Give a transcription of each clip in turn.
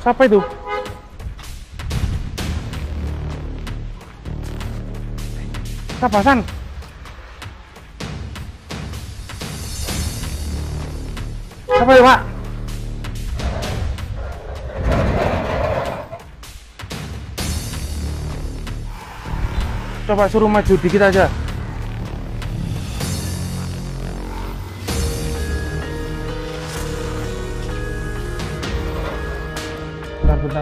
Siapa itu? Siapa, San? Siapa itu, Pak? Coba suruh maju dikit aja. Bentar.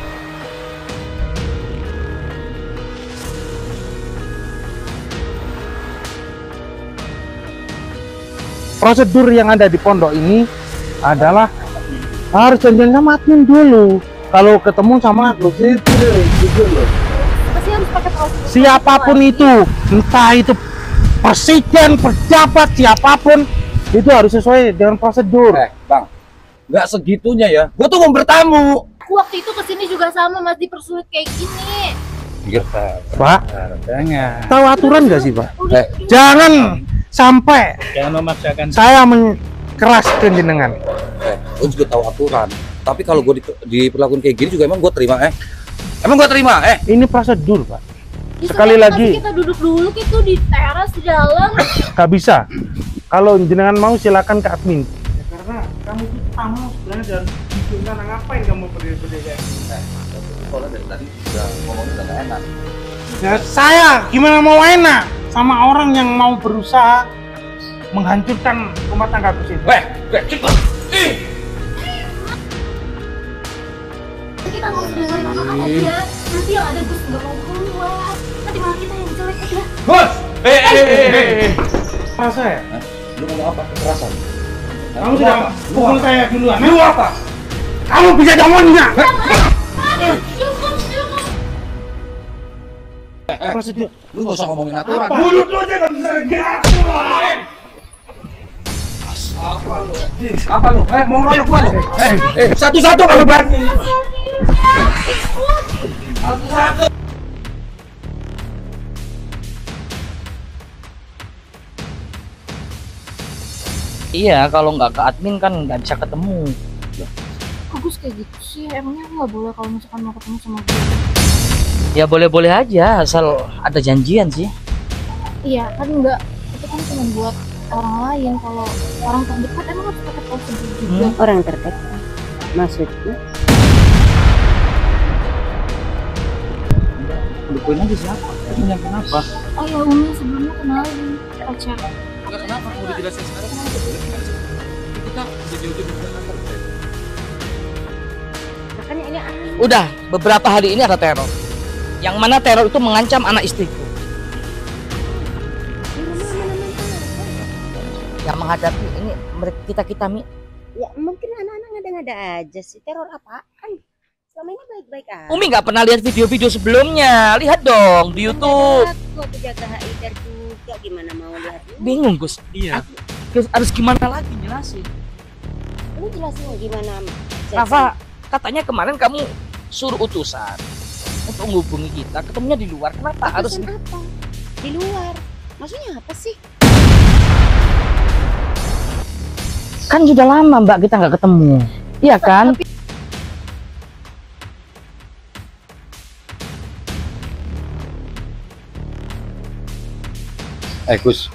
Prosedur yang ada di pondok ini adalah harus janjian sama admin dulu. Kalau ketemu sama siapapun itu, entah itu presiden, pejabat, siapapun, itu harus sesuai dengan prosedur. Bang, nggak segitunya ya. Gue tuh mau bertamu. Waktu itu kesini juga sama Mas, dipersulit kayak gini. Pak, Jangan. tahu aturan nggak sih, Pak? Jangan sampai memaksakan. saya keraskan jenengan. Gue juga tahu aturan. Tapi kalau gue diperlakukan kayak gini juga emang gue terima. Emang gue terima. Ini prosedur, Pak. Bisa Sekali kan, lagi. tapi kita duduk dulu gitu di teras di dalam. Gak bisa. Kalau jenengan mau silakan ke admin. Ya, karena kamu tuh tamu sebenarnya dan gimana ngapain kamu berdiri-berdiri kayak Soalnya dari tadi udah ngomongnya udah gak enak. ya, saya gimana mau enak sama orang yang mau berusaha menghancurkan rumah tangga sini. Cepet. Kita ngomong dengan anak aja. Nanti yang ada Gus nggak mau keluar. Nanti malah kita yang jelek aja. Bos. Rasa ya? Lu ngomong apa? Kekerasan. Kamu sudah pukul saya duluan. Lu apa? Kamu bisa ngomong nggak? Cukup. Prosedur. Lu gak usah ngomongin aturan. Mulut lu aja nggak bisa gerak. Apa lu? Mau ngeroyok gua lu? Satu-satu kalau berani. Satu-satu. Iya, kalau nggak ke admin kan nggak bisa ketemu. Kok Gus kayak gitu sih? Emangnya aku nggak boleh kalau misalkan mau ketemu sama gue? Ya boleh-boleh aja, asal ada janjian sih. Iya kan enggak. Itu kan cuma buat orang lain. Kalau orang terdekat emang harus pakai prosedur juga. Orang terdekat maksudnya? Lupain aja siapa? Yang kenapa? Oh ya Umi sebelumnya kenalin pacar. Enggak, kenapa? Mau dijelasin sekarang? Kita bisa jauh-jauh dari kantor. Makanya ini aneh. Udah, beberapa hari ini ada teror. Yang mana teror itu mengancam anak istriku. Di rumah mana-mana. Yang menghadapi ini kita Mi. Ya mungkin anak-anak ngada-ngada aja sih. Teror apaan? Selama ini baik-baik aja. Umi nggak pernah lihat video-video sebelumnya. Lihat dong di YouTube. Aku jaga HIDR juga, gimana mau lihat? Bingung Gus. Iya. Harus gimana lagi jelasin? Ini jelasin gimana? Rafa, katanya kemarin kamu suruh utusan untuk menghubungi kita, ketemunya di luar. Kenapa harus Urusan apa? Di luar. Maksudnya apa sih? kan sudah lama Mbak kita nggak ketemu, iya kan? Gus.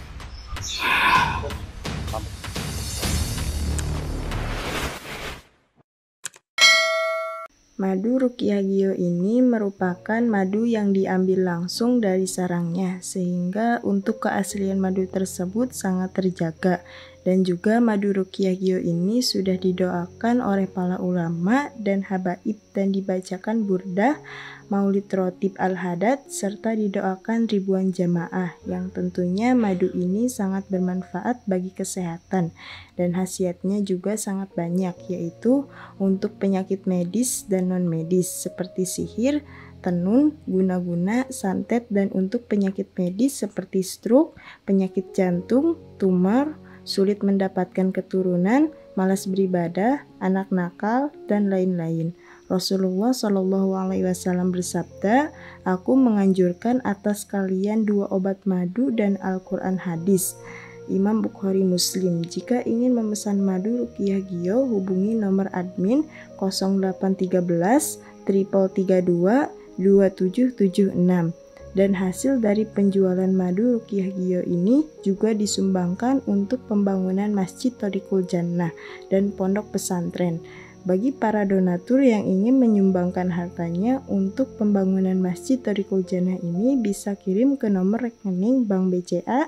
Madu Ruqyah Gio ini merupakan madu yang diambil langsung dari sarangnya, sehingga untuk keaslian madu tersebut sangat terjaga. Dan juga madu Ruqyah Gio ini sudah didoakan oleh para ulama dan habaib dan dibacakan burdah, maulid rotib al-hadad, serta didoakan ribuan jamaah, yang tentunya madu ini sangat bermanfaat bagi kesehatan dan khasiatnya juga sangat banyak, yaitu untuk penyakit medis dan non-medis seperti sihir, tenun, guna-guna, santet, dan untuk penyakit medis seperti stroke, penyakit jantung, tumor, sulit mendapatkan keturunan, malas beribadah, anak nakal, dan lain-lain. Rasulullah Shallallahu Alaihi Wasallam bersabda, "Aku menganjurkan atas kalian 2 obat madu dan Al-Quran hadis, Imam Bukhari Muslim. Jika ingin memesan madu Ruqyah Gio, hubungi nomor admin 0813 332 2776. Dan hasil dari penjualan madu Ruqyah Gio ini juga disumbangkan untuk pembangunan Masjid Thoriqul Jannah dan pondok pesantren. Bagi para donatur yang ingin menyumbangkan hartanya untuk pembangunan Masjid Thoriqul Jannah ini bisa kirim ke nomor rekening Bank BCA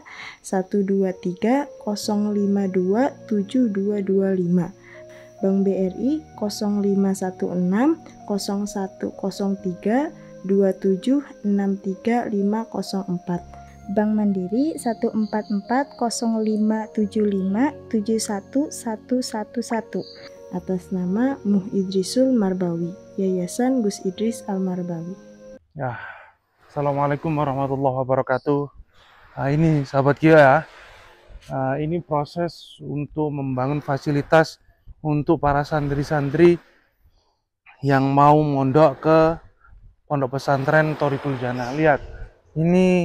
123 052 7225, Bank BRI 0516 0103 2763504, Bank Mandiri 1440575711111, atas nama Muh Idrisul Marbawi, Yayasan Gus Idris Al Marbawi. Ya, Assalamualaikum warahmatullahi wabarakatuh. Ini sahabat Gio ya, ini proses untuk membangun fasilitas untuk para santri-santri yang mau mondok ke pondok pesantren Thoriqul Jannah. Lihat, ini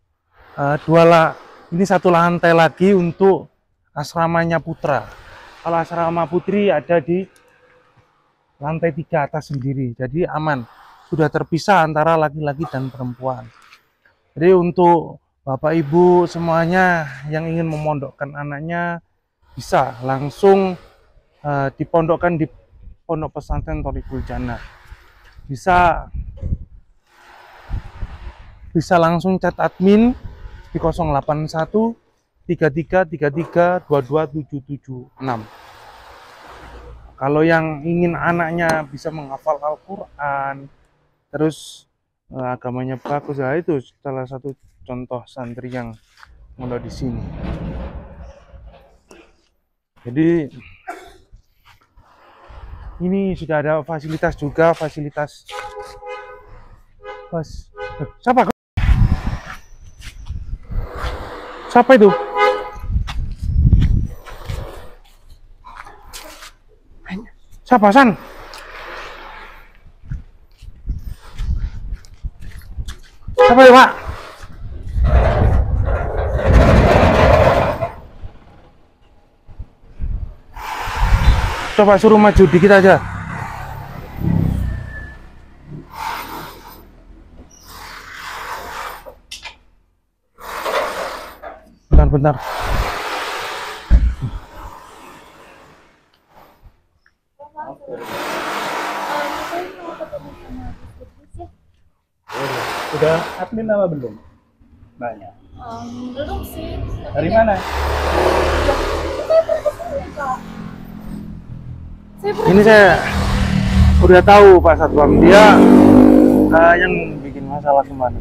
ini satu lantai lagi untuk asramanya putra. Kalau asrama putri ada di lantai 3 atas sendiri, jadi aman, sudah terpisah antara laki-laki dan perempuan. Jadi untuk bapak ibu semuanya yang ingin memondokkan anaknya bisa langsung dipondokkan di pondok pesantren Thoriqul Jannah. Bisa langsung chat admin di 081 3333 22776. Kalau yang ingin anaknya bisa menghafal Al-Quran, terus agamanya bagus, ya itu salah satu contoh santri yang mondok di sini. Jadi ini sudah ada fasilitas juga, siapa itu? Siapa, San? Siapa ya, Pak? Coba suruh maju dikit aja. Bentar. Sudah admin apa belum? Banyak. Belum sih. Dari mana? Ini saya udah tahu Pak Satpam, dia yang bikin masalah kemana.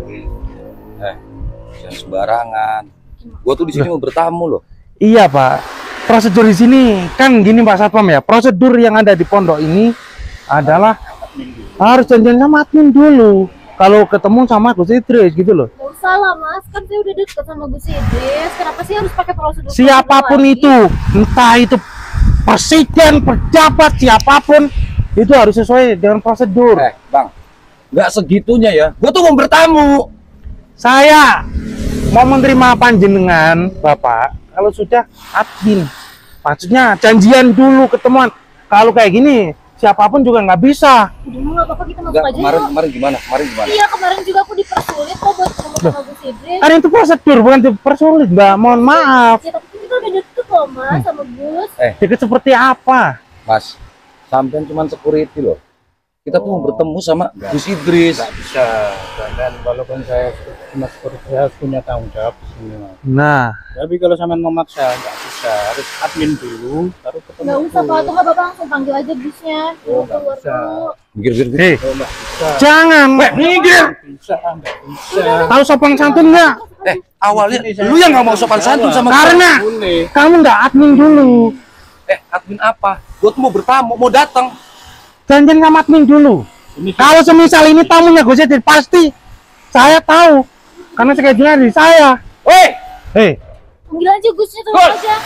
Jangan sembarangan. Gua tuh di sini mau bertamu loh. Iya Pak, prosedur di sini kan gini Pak Satpam ya. Prosedur yang ada di pondok ini adalah harus janjian sama admin dulu. Kalau ketemu sama Gus Idris gitu loh. Gak usah lah Mas, kan saya udah deket sama Gus Idris. Kenapa sih harus pakai prosedur? Siapapun itu, entah itu presiden, pejabat, siapapun, itu harus sesuai dengan prosedur. Bang, nggak segitunya ya. Gua tuh mau bertamu. Saya mau menerima panjenengan Bapak kalau sudah admin, maksudnya janjian dulu ketemuan. Kalau kayak gini siapapun juga nggak bisa. Udah nggak apa-apa, kita masuk aja yuk. Kemarin gimana? Iya, kemarin juga aku dipersulit kok buat ketemu sama Gus Idris. Kan itu prosedur, bukan dipersulit Mbak, mohon maaf. Ya tapi kita udah deket loh Mas sama Gus. Deket seperti apa? Mas, sampean cuma security loh. Kita tuh mau bertemu sama Gus Idris. Nggak bisa. Dan walaupun saya cuma seperti saya punya tanggung jawab di sini, Mas. Nah, Tapi kalau sampean memaksa nggak bisa. Harus admin dulu, baru ketemu. Nggak usah Pak, tuh nggak Bapak langsung panggil aja Gusnya. Oh, nggak Keluar bisa. dulu. Minggir. Oh, nggak bisa. jangan minggir. Nggak bisa. Tahu sopan santun nggak? Awalnya lu yang nggak mau sopan santun sama Karena Boleh. kamu nggak admin dulu. admin apa? Gua tuh mau bertamu, mau datang. Janjian sama admin dulu. Ini Kalau semisal ini tamunya Gus Idris, pasti saya tahu karena schedule-nya di saya. Hei, Panggil aja Gusnya tuh aja.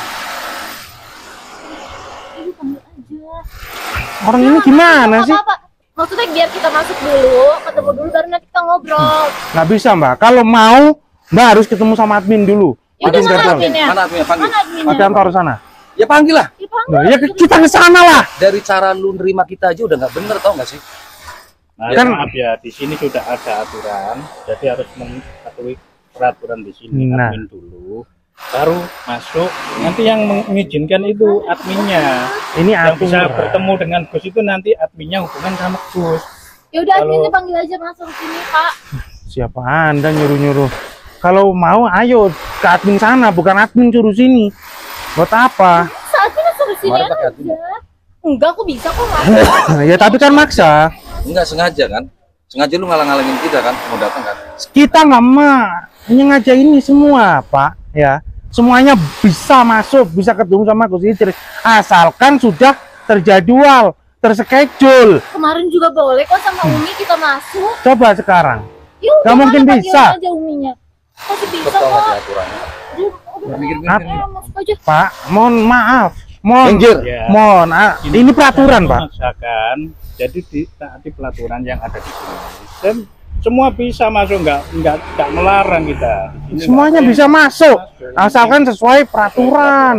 Ibu panggil aja. orang ini gimana sih? Apa? Maksudnya biar kita masuk dulu, ketemu dulu baru nanti kita ngobrol. Nggak bisa Mbak. Kalau mau Mbak harus ketemu sama admin dulu. Ya udah Admin sana kantor. adminnya. Mana adminnya? Panggil. Mana adminnya? Ke kantor sana. Ya panggil lah. Ya, panggil. Nah, ya kita ke sana lah. Dari cara lu nerima kita aja udah nggak bener, tau nggak sih? Nah, Kan- maaf ya, di sini sudah ada aturan, jadi harus mematuhi peraturan di sini. Nah. Admin dulu, baru masuk. Nanti yang mengizinkan itu adminnya. Ini Yang bisa aturan. bertemu dengan Gus itu nanti adminnya hubungan sama Gus. Ya udah Kalau- adminnya panggil aja masuk sini, Pak. Siapa Anda nyuruh-nyuruh? Kalau mau ayo ke admin sana, bukan admin suruh sini. Buat apa? Saatnya suruh sini Kemarin pakai admin. aja. Enggak, aku bisa kok masuk. Ya tapi kan maksa. Enggak sengaja kan? Sengaja lu ngalang-ngalangin kita kan, mau datang kan? Kita nggak mau nyengaja ini semua, Pak. Ya, semuanya bisa masuk, bisa ketemu sama Gus Idris, asalkan sudah terjadwal, terschedule. Kemarin juga boleh kok sama Umi kita masuk. Coba sekarang. Ya udah, Nggak mungkin mana bisa. panggilin aja Uminya. Masih bisa Betul nggak sih kok. aturannya? Udah, Mikir-mikir. masuk aja. Pak, mohon maaf. Mohon, Minggir. Ya. mohon. Ini peraturan, Saya Pak. memaksakan, jadi ditaati pelaturan yang ada di sini. Dan semua bisa masuk, nggak melarang kita. Di sini Semuanya nggak ada bisa yang masuk, asalkan sesuai peraturan.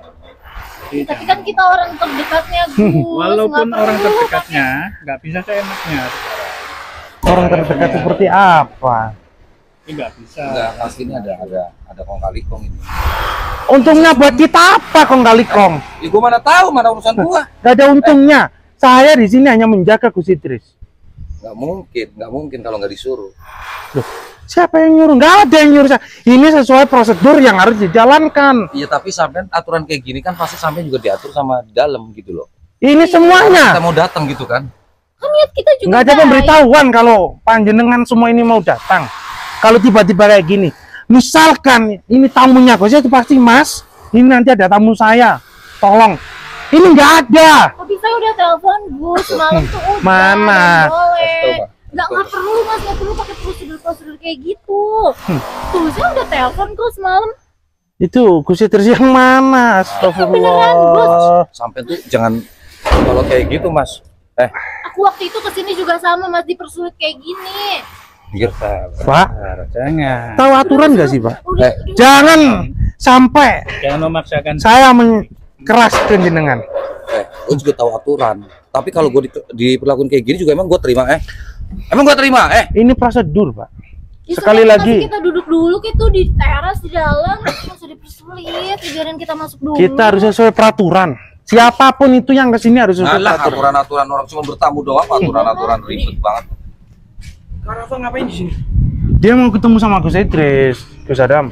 Jadi Tapi kan kita orang terdekatnya, Gus. walaupun Nggak orang perlu terdekatnya nggak bisa seenaknya sekarang. Orang terdekat seperti apa? Ini nggak bisa. Enggak, pasti ini ada kong kali kong ini. Untungnya buat kita apa, Kong kali Kong? Ya gua mana tahu, mana urusan gua. Gak ada untungnya. Saya di sini hanya menjaga Gus Idris. Nggak mungkin kalau nggak disuruh. Loh, siapa yang nyuruh? Nggak ada yang nyuruh. Ini sesuai prosedur yang harus dijalankan. Iya, tapi sampean aturan kayak gini kan pasti sampean juga diatur sama di dalam gitu loh. Ini Kita semuanya. mau datang gitu kan? Kan niat kita juga Nggak ada baik. pemberitahuan kalau panjenengan semua ini mau datang. Kalau tiba-tiba kayak gini, misalkan ini tamunya Gus itu pasti Mas, ini nanti ada tamu saya, tolong. Ini nggak ada. Tapi saya udah telepon Gus malam tuh udah. Mana? nggak boleh. Kasih tau, Pak. Nggak perlu Mas, nggak perlu pakai prosedur kayak gitu. Tuh saya udah telepon kok semalam. Itu Gus Idris yang mana? beneran, Astagfirullah. Sampai tuh jangan kalau kayak gitu, Mas. Aku waktu itu kesini juga sama Mas, dipersulit kayak gini. Pikir Pak, Jangan. tahu aturan nggak sih, Pak? Udah, Jangan sampai Jangan memaksakan. saya mengeraskan jenengan. gue juga tahu aturan. Tapi kalau gue diperlakukan kayak gini juga emang gue terima, Emang gue terima, Ini prosedur, Pak. Ya, Sekali soalnya lagi. masih kita duduk dulu gitu di teras di dalam, nggak usah dipersulit, biarin kita masuk dulu. Kita harus sesuai peraturan. Siapapun itu yang kesini harus sesuai Alah, peraturan. aturan-aturan orang cuma bertamu doang, aturan-aturan ribet banget. Karafa ngapain di sini? Dia mau ketemu sama Gus Idris, Gus Adam.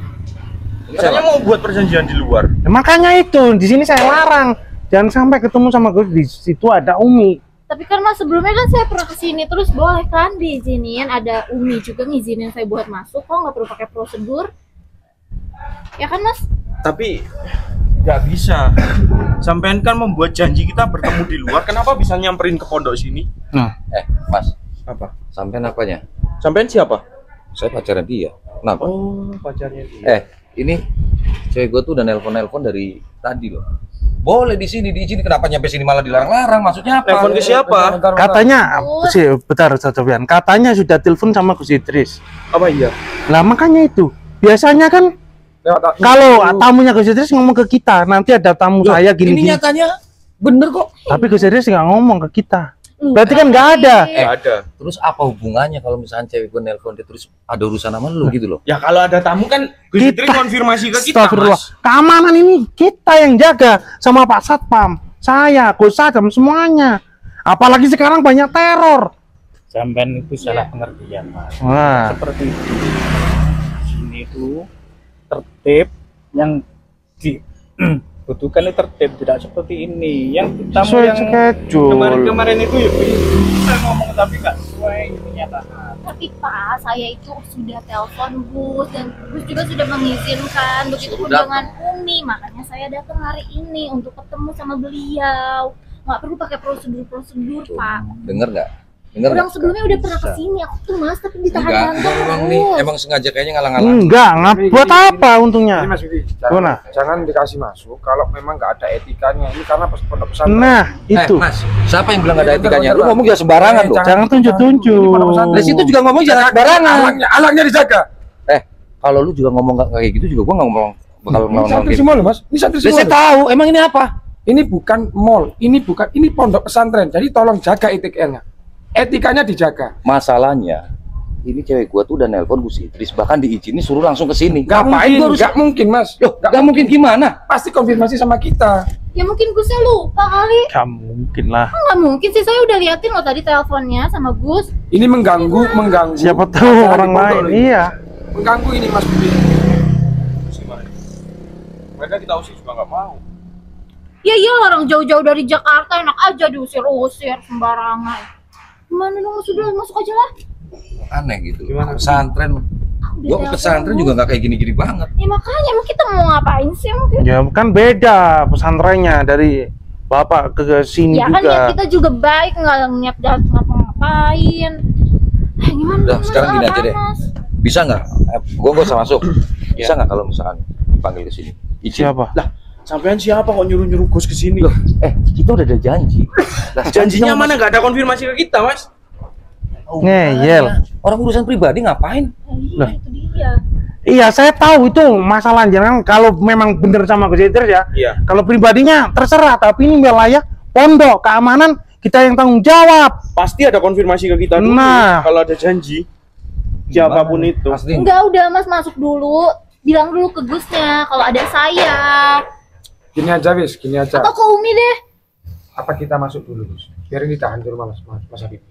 Katanya mau buat perjanjian di luar. Nah, makanya itu di sini saya larang. Jangan sampai ketemu sama Gus, di situ ada Umi. Tapi kan Mas sebelumnya kan saya pernah kesini terus, boleh kan diizinin, ada Umi juga ngizinin saya buat masuk, kok nggak perlu pakai prosedur. Ya kan Mas? Tapi nggak bisa. Sampean kan membuat janji kita bertemu di luar. Kenapa bisa nyamperin ke pondok sini? Nah, Mas, Apa? sampean apanya? Sampean siapa? Saya pacaran dia. Kenapa? Oh, pacarnya dia. Ini cewek gue tuh udah nelpon dari tadi loh. Boleh di sini diizini, kenapa nyampe sini malah dilarang-larang? Maksudnya apa? Telepon ke siapa? katanya, bentar, Sofian. Katanya sudah telepon sama Gus Idris. Apa iya? Lah makanya itu. Biasanya kan kalau tamunya Gus Idris ngomong ke kita, nanti ada tamu saya Ini gini-gini. nyatanya bener kok. Tapi Gus Idris nggak ngomong ke kita. Berarti kan nggak ada. Nggak ada. Terus apa hubungannya kalau misalnya cewek gue nelpon dia terus ada urusan sama lu gitu loh? Ya kalau ada tamu kan Gus Idris konfirmasi ke kita, Astagfirullah. Mas. Keamanan ini kita yang jaga sama Pak Satpam. Saya, Gus Adam, semuanya. Apalagi sekarang banyak teror. Sampean itu salah pengertian, Mas. Wah. Seperti itu. Sini itu tertib yang dibutuhkan itu tertib, tidak seperti ini. Yang tamu Sesuai yang schedule. kemarin-kemarin itu ya bisa ngomong tapi nggak sesuai kenyataan. Tapi Pak, saya itu sudah telepon Gus dan Gus juga sudah mengizinkan, begitu pun Sudah. dengan Umi, makanya saya datang hari ini untuk ketemu sama beliau. Nggak perlu pakai prosedur, Pak. Denger nggak? Denger Orang nggak? sebelumnya udah pernah kesini, aku tuh Mas, tapi ditahan Enggak, kantor emang nih, terus. emang sengaja kayaknya ngalang-ngalang. Enggak, buat apa untungnya? Ini Mas Widi, Gimana? jangan dikasih masuk kalau memang nggak ada etikanya. Ini karena pondok pesantren. Nah, itu. Mas, siapa yang bilang nggak ada etikanya? Lu ngomong ya sembarangan loh. Jangan tunjuk-tunjuk. Dari situ juga ngomong jangan sembarangan. Alangnya dijaga. Kalau lu juga ngomong kayak gitu juga gua nggak ngomong bakal ngomong Santri gitu. semua loh mas, ini santri semua. Saya tahu, emang ini apa? Ini bukan mall, ini pondok pesantren. Jadi tolong jaga etikanya. Etikanya dijaga. Masalahnya ini cewek gua tuh udah nelpon Gus Idris, bahkan diizinin suruh langsung ke sini. Ngapain? Nggak mungkin mas. Loh, nggak mungkin gimana? Pasti konfirmasi sama kita. Ya mungkin Gusnya lupa kali. Gak mungkin lah. Nggak mungkin sih, saya udah liatin loh tadi teleponnya sama Gus. Ini mengganggu. Siapa tahu orang lain. Iya. Mengganggu ini mas Budi. Mereka kita usir juga nggak mau. Ya iya, orang jauh-jauh dari Jakarta enak aja diusir-usir sembarangan. Gimana dong, sudah masuk aja lah. Aneh gitu. Gimana? Pesantren. Gua ke pesantren juga nggak kayak gini-gini banget. Ya makanya emang kita mau ngapain sih mungkin? Ya kan beda pesantrennya dari bapak ke sini Ya kan juga. ya kita juga baik, nggak niat jahat ngapa-ngapain. Gimana? Udah, Mas? sekarang gini aja deh. Mas? Bisa nggak? Gua nggak usah masuk. Bisa nggak kalau misalkan dipanggil ke sini? Izin. Siapa? Lah, sampean siapa kok nyuruh-nyuruh Gus ke sini? Loh, kita udah ada janji. Lah, Janjinya mana nggak ada konfirmasi ke kita, Mas? Ngeyel. Orang urusan pribadi ngapain? Lah. Itu dia. Iya, saya tahu itu masalah. Jangan kalau memang bener sama Gus Idris ya. Iya. Kalau pribadinya terserah, tapi ini wilayah pondok, keamanan kita yang tanggung jawab. Pasti ada konfirmasi ke kita dulu. Nah. Kalau ada janji. Siapapun itu. Pasti. Enggak, udah Mas masuk dulu. Bilang dulu ke Gusnya kalau ada saya. Gini aja wis, gini aja. Atau ke Umi deh. Apa kita masuk dulu Gus? Biar ini tahan di rumah mas Habib.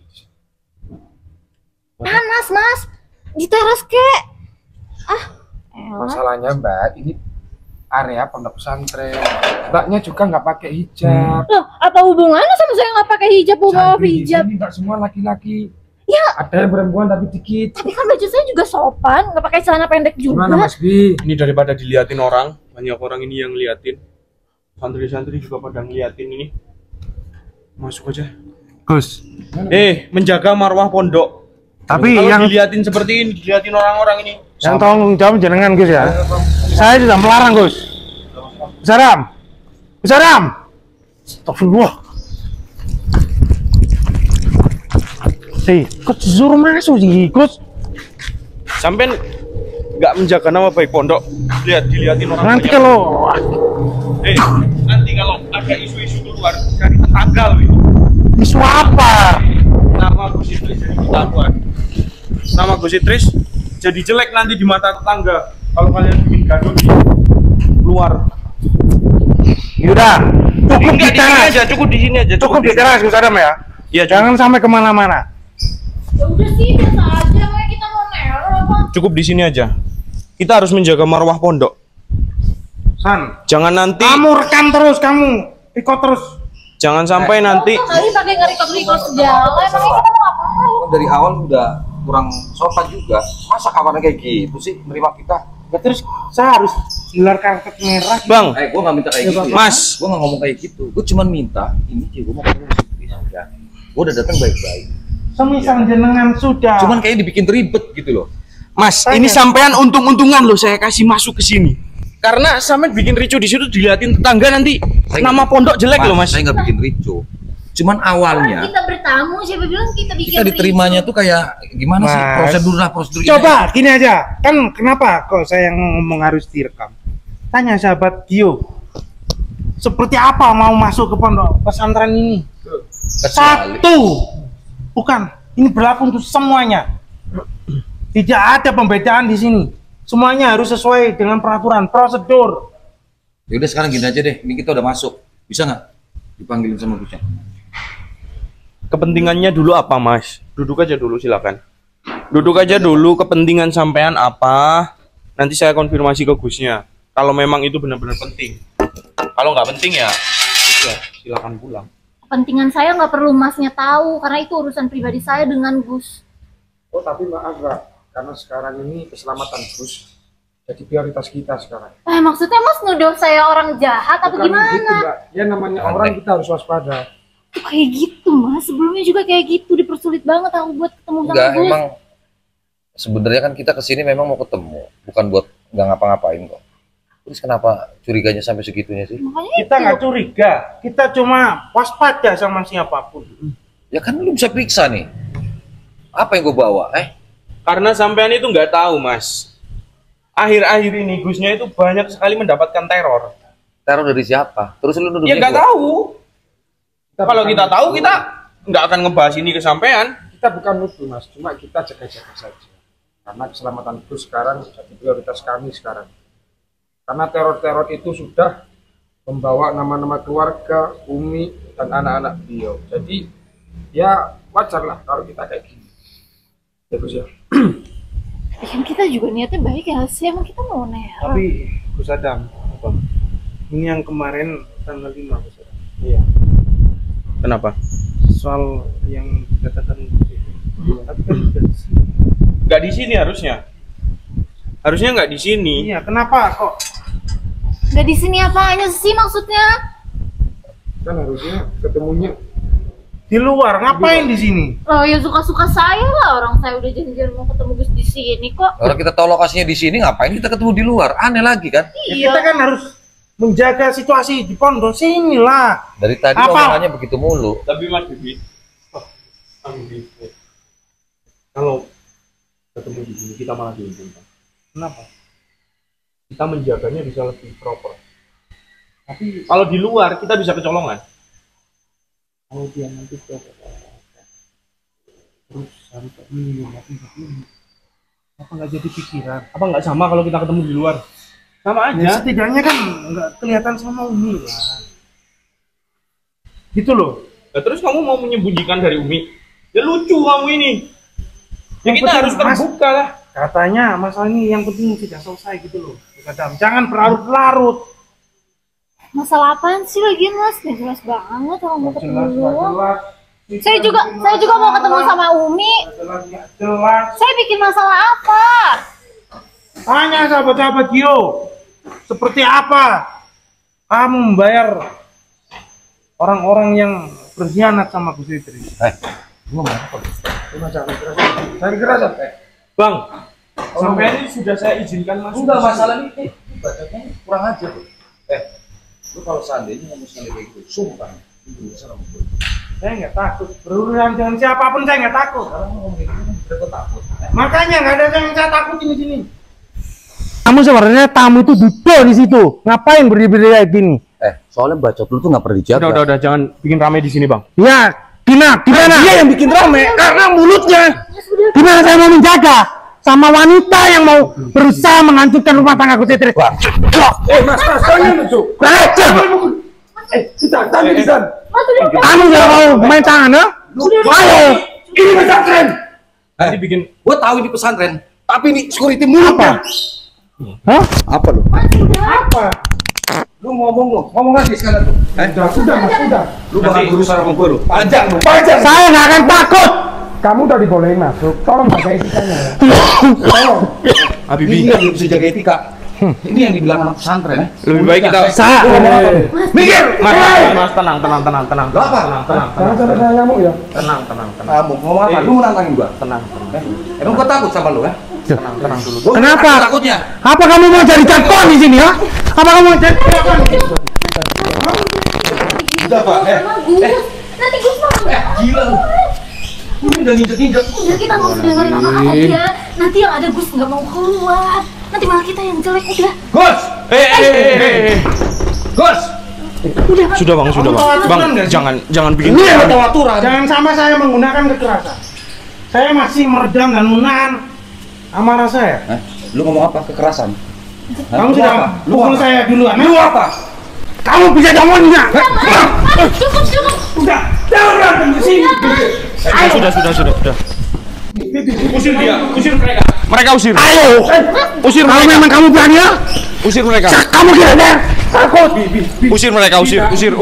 Panas Mas. Di teras kek. Masalahnya Mbak, ini area pondok pesantren. Mbaknya juga nggak pakai hijab. Loh, apa hubungannya sama saya nggak pakai hijab, mau Santri di hijab? sini nggak semua laki-laki. Ya. Ada yang perempuan tapi dikit. Tapi kan baju saya juga sopan, nggak pakai celana pendek juga. Gimana Mas Bi? Ini daripada diliatin orang, banyak orang ini yang liatin. Santri-santri juga pada ngeliatin ini. Masuk aja. Gus. Menjaga marwah pondok. Tapi kalau yang diliatin seperti ini, diliatin orang-orang ini. yang tanggung jawab jenengan Gus ya. Saya tidak melarang Gus. Gus Aram. Gus Aram. Astagfirullah. Kok disuruh masuk sih, Gus? Sampai nggak menjaga nama baik pondok. Diliatin orang Nanti banyak. kalau Nanti kalau ada isu-isu keluar dari tetangga loh itu. isu apa? Nama Gus Idris jadi ketahuan. Nama Gus Idris jadi jelek nanti di mata tetangga kalau kalian bikin gaduh di luar. Yaudah, cukup di Enggak, di sini teras. aja, cukup di sini aja. Cukup di teras Gus Adam ya. Iya, Jangan sampai kemana-mana. Ya udah sih, biasa aja, kayak kita mau neror apa? cukup di sini aja. Kita harus menjaga marwah pondok. San, Jangan nanti, kamu rekam terus, kamu ikut terus. jangan sampai nanti. Kali pakai ngerikot-ngerikot segala, emangnya kita mau ngapain? Dari awal udah kurang sopan juga. Masa kawannya kayak gitu sih menerima kita? Ya, terus saya harus gelar karpet merah. Bang, Gua nggak minta kayak gitu. Ya. Mas. Gua nggak ngomong kayak gitu. Gua cuma minta ini sih. Gua mau ketemu Gus aja. Gua udah datang baik-baik. Semisal jenengan sudah. Cuman kayak dibikin ribet gitu loh. Mas, ini sampean untung-untungan loh saya kasih masuk ke sini. Karena sampean bikin ricu di situ diliatin tetangga nanti nama pondok jelek loh, Mas. Saya nggak bikin ricu. Cuman awalnya Kita bertamu, siapa bilang kita bikin kita diterimanya tuh kayak gimana sih Mas. prosedur Coba gini aja, kan kenapa kok saya yang ngomong harus direkam? Tanya sahabat Gio, seperti apa mau masuk ke pondok pesantren ini? kecuali Satu, bukan, ini berlaku untuk semuanya. Tidak ada pembedaan di sini. Semuanya harus sesuai dengan peraturan, prosedur. ya udah sekarang gini aja deh. Ini kita udah masuk. Bisa nggak dipanggilin sama Gusnya? Kepentingannya dulu apa, Mas? Duduk aja dulu silakan. Duduk aja dulu, kepentingan sampean apa? Nanti saya konfirmasi ke Gusnya. Kalau memang itu benar-benar penting. Kalau nggak penting ya, udah silakan pulang. Kepentingan saya nggak perlu Masnya tahu, karena itu urusan pribadi saya dengan Gus. Oh tapi maaf Mbak, karena sekarang ini keselamatan Gus jadi prioritas kita sekarang. Maksudnya Mas nuduh saya orang jahat atau Bukan gimana? gitu, Mbak. Ya namanya orang kita harus waspada. Kok kayak gitu Mas, sebelumnya juga kayak gitu, dipersulit banget aku buat ketemu sama Enggak, Gus. emang sebenarnya kan kita kesini memang mau ketemu, bukan buat nggak ngapa-ngapain kok. Terus kenapa curiganya sampai segitunya sih? Makanya Kita nggak curiga, kita cuma waspada sama siapapun. Ya kan lu bisa periksa nih. Apa yang gue bawa? Karena sampean itu nggak tahu, Mas. Akhir-akhir ini Gusnya itu banyak sekali mendapatkan teror. Teror dari siapa? Terus lu nuduh Ya nggak tahu. Kalau kita tahu kita nggak akan ngebahas ini ke sampean. Kita bukan nuduh mas, cuma kita jaga-jaga saja. Karena keselamatan Gus sekarang jadi prioritas kami sekarang. Karena teror-teror itu sudah membawa nama-nama keluarga, Umi, dan anak-anak beliau. Jadi ya wajarlah kalau kita kayak gini. Ya Gus ya. Kan kita juga niatnya baik ya sih, emang kita mau neror. Tapi Gus Adam, Bang, ini yang kemarin tanggal 5 Gus Adam. Iya. Kenapa? Soal yang dikatakan Gus itu. Tapi kan udah di sini. Nggak di sini harusnya. Harusnya nggak di sini. Iya, kenapa kok? Gak di sini apanya sih maksudnya? Kan harusnya ketemunya Di luar, ngapain di sini? Oh ya suka-suka saya lah, orang saya udah janjian mau ketemu Gus di sini kok. Orang kita tahu lokasinya di sini, ngapain kita ketemu di luar? Aneh lagi kan? Ya, kita kan harus menjaga situasi di pondok sini lah. Dari tadi Apa? omongannya begitu mulu. Tapi Mas Bibi, kalau ketemu di sini kita malah diuntungkan. Kenapa? Kita menjaganya bisa lebih proper. Tapi kalau di luar kita bisa kecolongan. Kalau dia nanti terus sampai ini, apa nggak jadi pikiran? Apa nggak sama kalau kita ketemu di luar? Sama aja. Ya, setidaknya kan nggak kelihatan sama Umi lah. Gitu loh. Nah, terus kamu mau menyembunyikan dari Umi? Ya lucu kamu ini. Ya Yang kita penting, harus terbuka lah. Katanya masalah ini yang penting tidak selesai gitu loh. Jangan berlarut-larut. Masalah apaan sih lagi Mas? Gak jelas banget orang mau ketemu doang. Jelas. Saya juga mau ketemu sama Umi. Jelas. Saya bikin masalah apa? Tanya sahabat-sahabat Gio, seperti apa kamu membayar orang-orang yang berkhianat sama Gus Idris? saya kira Bang, sampai ini sudah saya izinkan masuk. Enggak, masalah ini bacanya kurang aja tuh. Lu kalau seandainya ngomong sekali kayak gitu, sumpah, lu bisa sama gue. Saya nggak takut, berurusan dengan siapapun saya nggak takut. Kalau ngomong kayak gitu, kita takut. Makanya nggak ada yang saya takut di sini. Kamu sebenarnya tamu itu duduk di situ, ngapain berdiri kayak gini? Soalnya bacot lu tuh nggak pernah dijaga. Udah, jangan bikin rame di sini, Bang. Ya, gimana? Dia yang bikin rame karena mulutnya. Gimana saya mau menjaga sama wanita yang mau berusaha menghancurkan rumah tangga Gus Idris? mas, jangan lucu. Kita tanya di sana. Kamu nggak mau main tangan, ya? Ayo, Ini pesantren. Jadi bikin, gua tahu ini pesantren, tapi ini security mulutnya. hah? Apa lu? Apa? Lu ngomong lagi sekarang tuh. Sudah mas, sudah. Lu bakal berusaha sama gua lu. Panjang lu. Saya nggak akan takut. Kamu udah dibolehin masuk, tolong jaga etikanya ya. Tolong. Ini nggak bisa jaga etika. Ini yang dibilang anak pesantren. Lebih baik kita Mikir. Mas, tenang. Lu apa? Jangan sampai saya nyamuk ya. Tenang. Kamu ngomong apa? Lu nantangin gua. Tenang. Emang gua takut sama lu, ya? Tenang dulu. Gua Kenapa? takutnya? Apa kamu mau jadi cakon di sini, ya? Apa kamu mau jadi cakon? Udah, Pak. Nanti Gus mau. Gila lu. Ini udah nginjek-nginjek. Udah kita nggak usah dengerin apa aja. Nanti yang ada Gus nggak mau keluar. Nanti malah kita yang jelek udah. Gus! Gus! Sudah bang. Bang, jangan bikin. Ini yang tahu aturan. Jangan sama saya menggunakan kekerasan. Saya masih meredam dan menahan amarah saya. Lu ngomong apa? Kekerasan? Kamu sudah pukul saya duluan. Lu apa? Kamu bisa ngomong nggak? Cukup. Udah, jangan berantem di sini. Sudah. Usir dia, usir mereka. Mereka usir. Ayo, Usir kalau mereka. memang kamu berani, ya? Usir mereka. Kamu kira takut? Usir mereka, usir.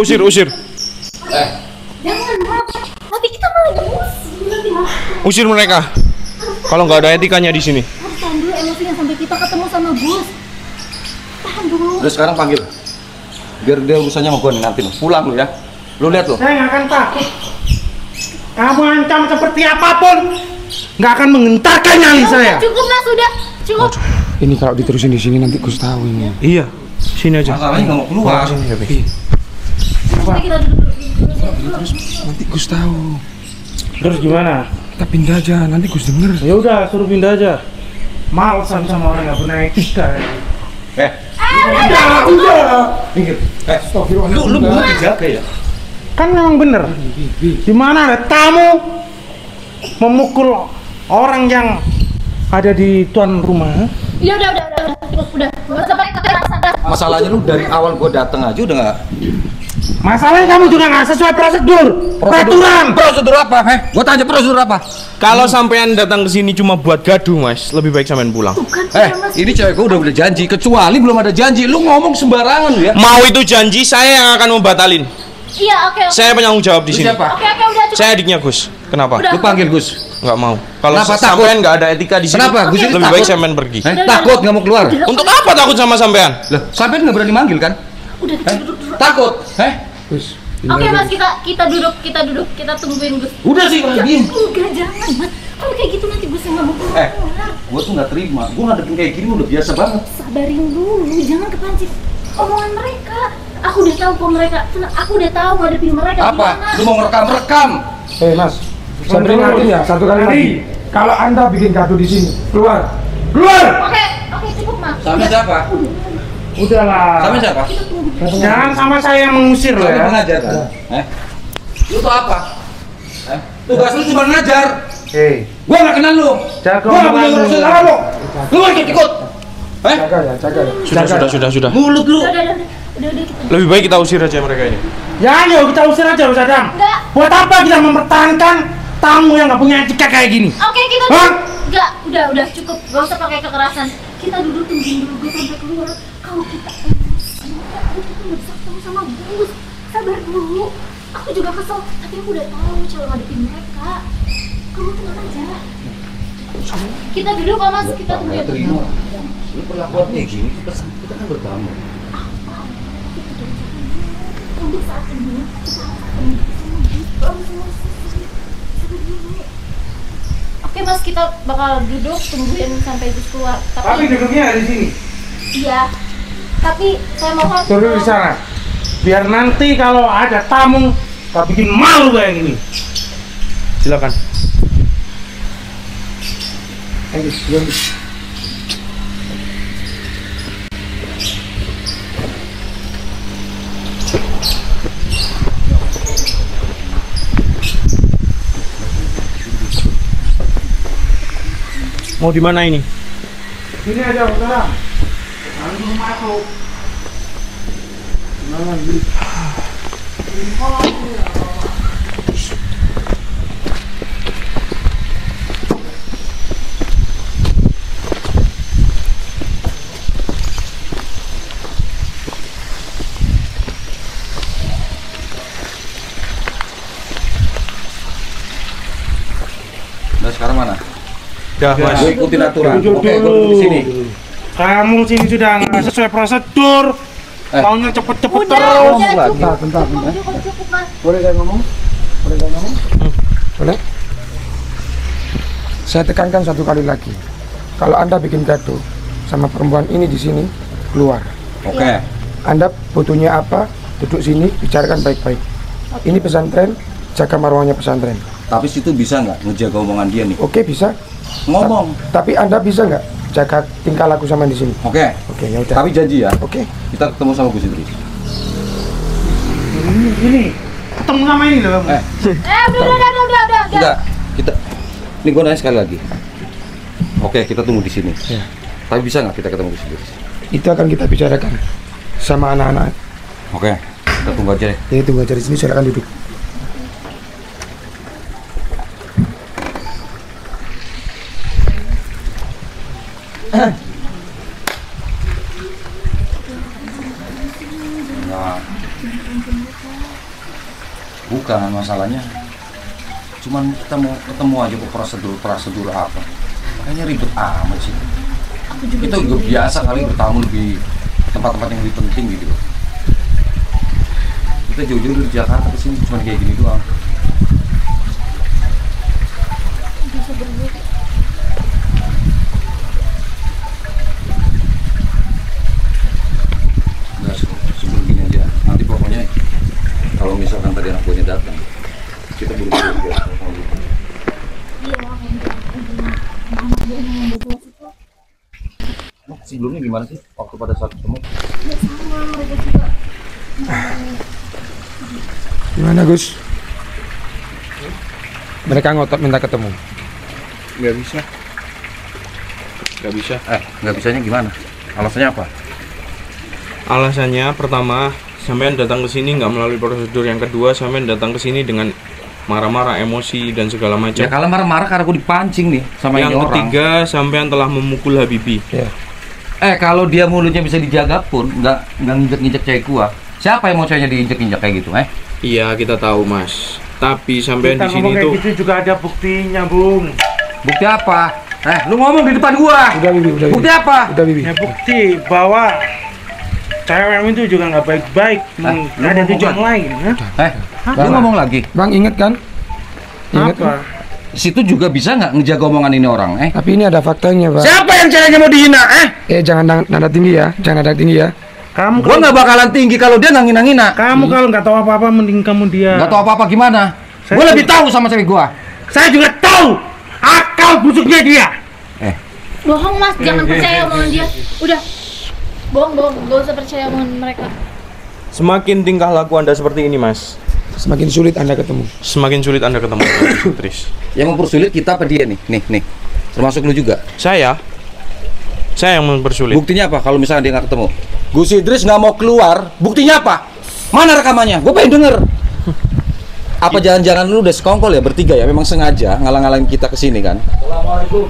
Jangan, nanti kita malah diusir. Nanti malah. Usir mereka. Kalau nggak ada etikanya di sini. Harus tahan dulu emosinya sampai kita ketemu sama Gus. Tahan dulu. Udah sekarang panggil. Biar dia urusannya sama gua nih nanti lu. Pulang lu ya. Lu lihat lu. Saya nggak akan takut. Kamu ancam seperti apapun, nggak akan mengentarkan nyali saya. Cukup Mas, sudah. Cukup. Ini kalau diterusin di sini nanti Gus tahu ini. Iya, sini aja. Masalahnya nggak mau keluar. Kita duduk dulu. Nanti Gus tahu. Terus gimana? Kita pindah aja, nanti Gus denger. Ya udah, suruh pindah aja. Malesan sama orang nggak pernah etika. Udah. Minggir. Lu bukan dijaga ya? Kan memang bener. Di mana ada tamu memukul orang yang ada di tuan rumah? Ya udah, cukup udah. Nggak usah pakai kekerasan. Masalahnya lu dari awal gua datang aja udah nggak. Masalahnya kamu juga nggak sesuai prosedur, peraturan. Prosedur apa? Gua tanya prosedur apa? Kalau sampean datang ke sini cuma buat gaduh, Mas, lebih baik sampean pulang. Ini cewek gua udah janji, kecuali belum ada janji. Lu ngomong sembarangan lu ya. Mau itu janji, saya yang akan membatalin. Iya, oke. Saya penanggung jawab di sini. Siapa? Oke, udah cukup. Saya adiknya Gus. Kenapa? Udah. Lu panggil Gus. Nggak mau. Kalau Kenapa sampean nggak ada etika di sini, Kenapa? Gus ini lebih takut? baik sampean pergi. Takut nggak mau keluar? Untuk apa takut sama sampean? Loh, sampean nggak berani manggil kan? Udah, duduk. Takut? Gus. Oke, Mas, kita duduk, kita tungguin Gus. Udah sih, diem. Enggak, jangan, Mas. Kalau kayak gitu nanti Gus nggak mau keluar. Gua tuh nggak terima. Gua ngadepin kayak gini udah biasa banget. Sabarin dulu, jangan kepancing omongan mereka. Aku udah tahu kok mereka. Aku udah tahu ngadepin mereka Apa? gimana. Lu mau ngerekam? Mas, saya peringatin ya satu kali lagi. Kalau Anda bikin gaduh di sini, keluar. Keluar! Oke, cukup, Mas. Sama siapa? Udahlah. Sama siapa? Jangan sama saya yang mengusir loh Lu ya. ngajar kan? Lu tuh apa? Tugas lu cuma ngajar. Hei, Gua nggak kenal lu. jaga Gua nggak punya omongan urusan lu. sama lu. Lu ikut. Jaga ya. Sudah. Mulut lu. Udah kita. Lebih baik kita usir aja mereka ini. Ya ayo kita usir aja Ustaz Adam. Enggak. Buat apa kita mempertahankan tamu yang nggak punya etika kayak gini? Oke, kita Hah? duduk. Enggak, udah cukup. Gak usah pakai kekerasan. Kita duduk tungguin dulu gue sampai keluar. Kalau kita emosi, kita nggak bisa ketemu sama Gus. Sabar dulu. Aku juga kesel, tapi aku udah tahu cara ngadepin mereka. Kamu tenang aja. Kita duduk kok, Mas. Kita tungguin. Lu perlakuan kayak gini, kita kan bertamu. Untuk saat ini, kita harus ketemu sama Gus. Oke, Mas, kita bakal duduk tungguin sampai Gus keluar. Tapi duduknya di sini. Iya. Tapi saya mohon Turun di sana. Biar nanti kalau ada tamu, tak bikin malu kayak gini. Silakan. Mau di mana ini? Sini aja Ustaz. Jangan dulu masuk. Nah, sekarang mana? Dah, Mas. Gue ikutin aturan. Duduk Oke, gue dulu. duduk di sini. Kamu sini sudah nggak sesuai prosedur. Maunya cepet-cepet udah terus. cukup. Bentar. Cukup, Mas. Boleh saya ngomong? Boleh? Saya tekankan satu kali lagi. Kalau Anda bikin gaduh sama perempuan ini di sini, keluar. Oke. Anda butuhnya apa? Duduk sini, bicarakan baik-baik. Ini pesantren, jaga marwahnya pesantren. Tapi situ bisa nggak ngejaga omongan dia nih? Oke, bisa. Ngomong. Tapi Anda bisa nggak jaga tingkah laku sama di sini? Oke. Oke, ya udah. Tapi janji ya. Oke. Kita ketemu sama Gus Idris. Ini ketemu sama ini loh. Udah. Enggak. Kita. Ini gue nanya sekali lagi. Oke, kita tunggu di sini. Ya. Tapi bisa nggak kita ketemu Gus Idris? Itu akan kita bicarakan sama anak-anak. Oke. Kita tunggu aja deh. Jadi tunggu aja di sini, silakan duduk. Enggak. Bukan masalahnya. Cuman kita mau ketemu aja kok prosedur apa. Makanya ribet amat sih. Kita juga biasa kali bertamu lebih tempat-tempat yang lebih penting gitu loh. Kita jauh-jauh dari Jakarta ke sini cuma kayak gini doang. Enggak, sebelum gini aja. Nanti pokoknya kalau misalkan tadi anak buahnya datang, kita buru-buru biar Iya, sebelumnya gimana sih waktu pada saat ketemu? Ya sama, mereka juga. Gimana Gus? Mereka ngotot minta ketemu. Nggak bisa. Nggak bisa. Nggak bisanya gimana? Alasannya apa? Alasannya pertama, sampean datang ke sini nggak melalui prosedur. Yang kedua, sampean datang ke sini dengan marah-marah, emosi dan segala macam. Ya kalau marah-marah karena aku dipancing nih sama ini orang. Yang ketiga, sampean telah memukul Habibi. Ya. Kalau dia mulutnya bisa dijaga pun nggak nginjek-nginjek cewek gua. Siapa yang mau ceweknya diinjek-injek kayak gitu, Iya, kita tahu, Mas. Tapi sampean Kita di sini ngomong kayak tuh gitu juga ada buktinya, Bung. Bukti apa? Lu ngomong di depan gua. Udah Bibi, udah Bibi. Bukti apa? Udah Bibi. Ya bukti bahwa cewek itu juga nggak baik-baik. Lu Ada ngomong tujuan apa? lain. Lu ngomong lagi. Bang inget kan? Inget Apa? kan? Situ juga bisa nggak ngejaga omongan ini orang, Tapi ini ada faktanya, Bang. Siapa yang ceweknya mau dihina, Jangan nada tinggi ya. Jangan nada tinggi ya. Kamu Gua nggak bakalan tinggi kalau dia nggak ngina-ngina. Kamu kalau nggak tahu apa-apa, mending kamu dia. Nggak tahu apa-apa gimana? Gua lebih tahu sama cewek gua. Saya juga tahu akal busuknya dia. Bohong Mas, jangan percaya omongan dia. Udah. Bohong, gak usah percaya omongan mereka. semakin tingkah laku Anda seperti ini, Mas, Semakin sulit Anda ketemu. semakin sulit Anda ketemu Tris. Yang mempersulit kita apa dia nih? Nih. Termasuk lu juga. Saya yang mempersulit. Buktinya apa kalau misalnya dia nggak ketemu? Gus Idris nggak mau keluar, buktinya apa? Mana rekamannya? Gue pengen denger. Apa jangan-jangan lu udah sekongkol ya bertiga ya? Memang sengaja ngalang-ngalangin kita kesini kan? Assalamualaikum.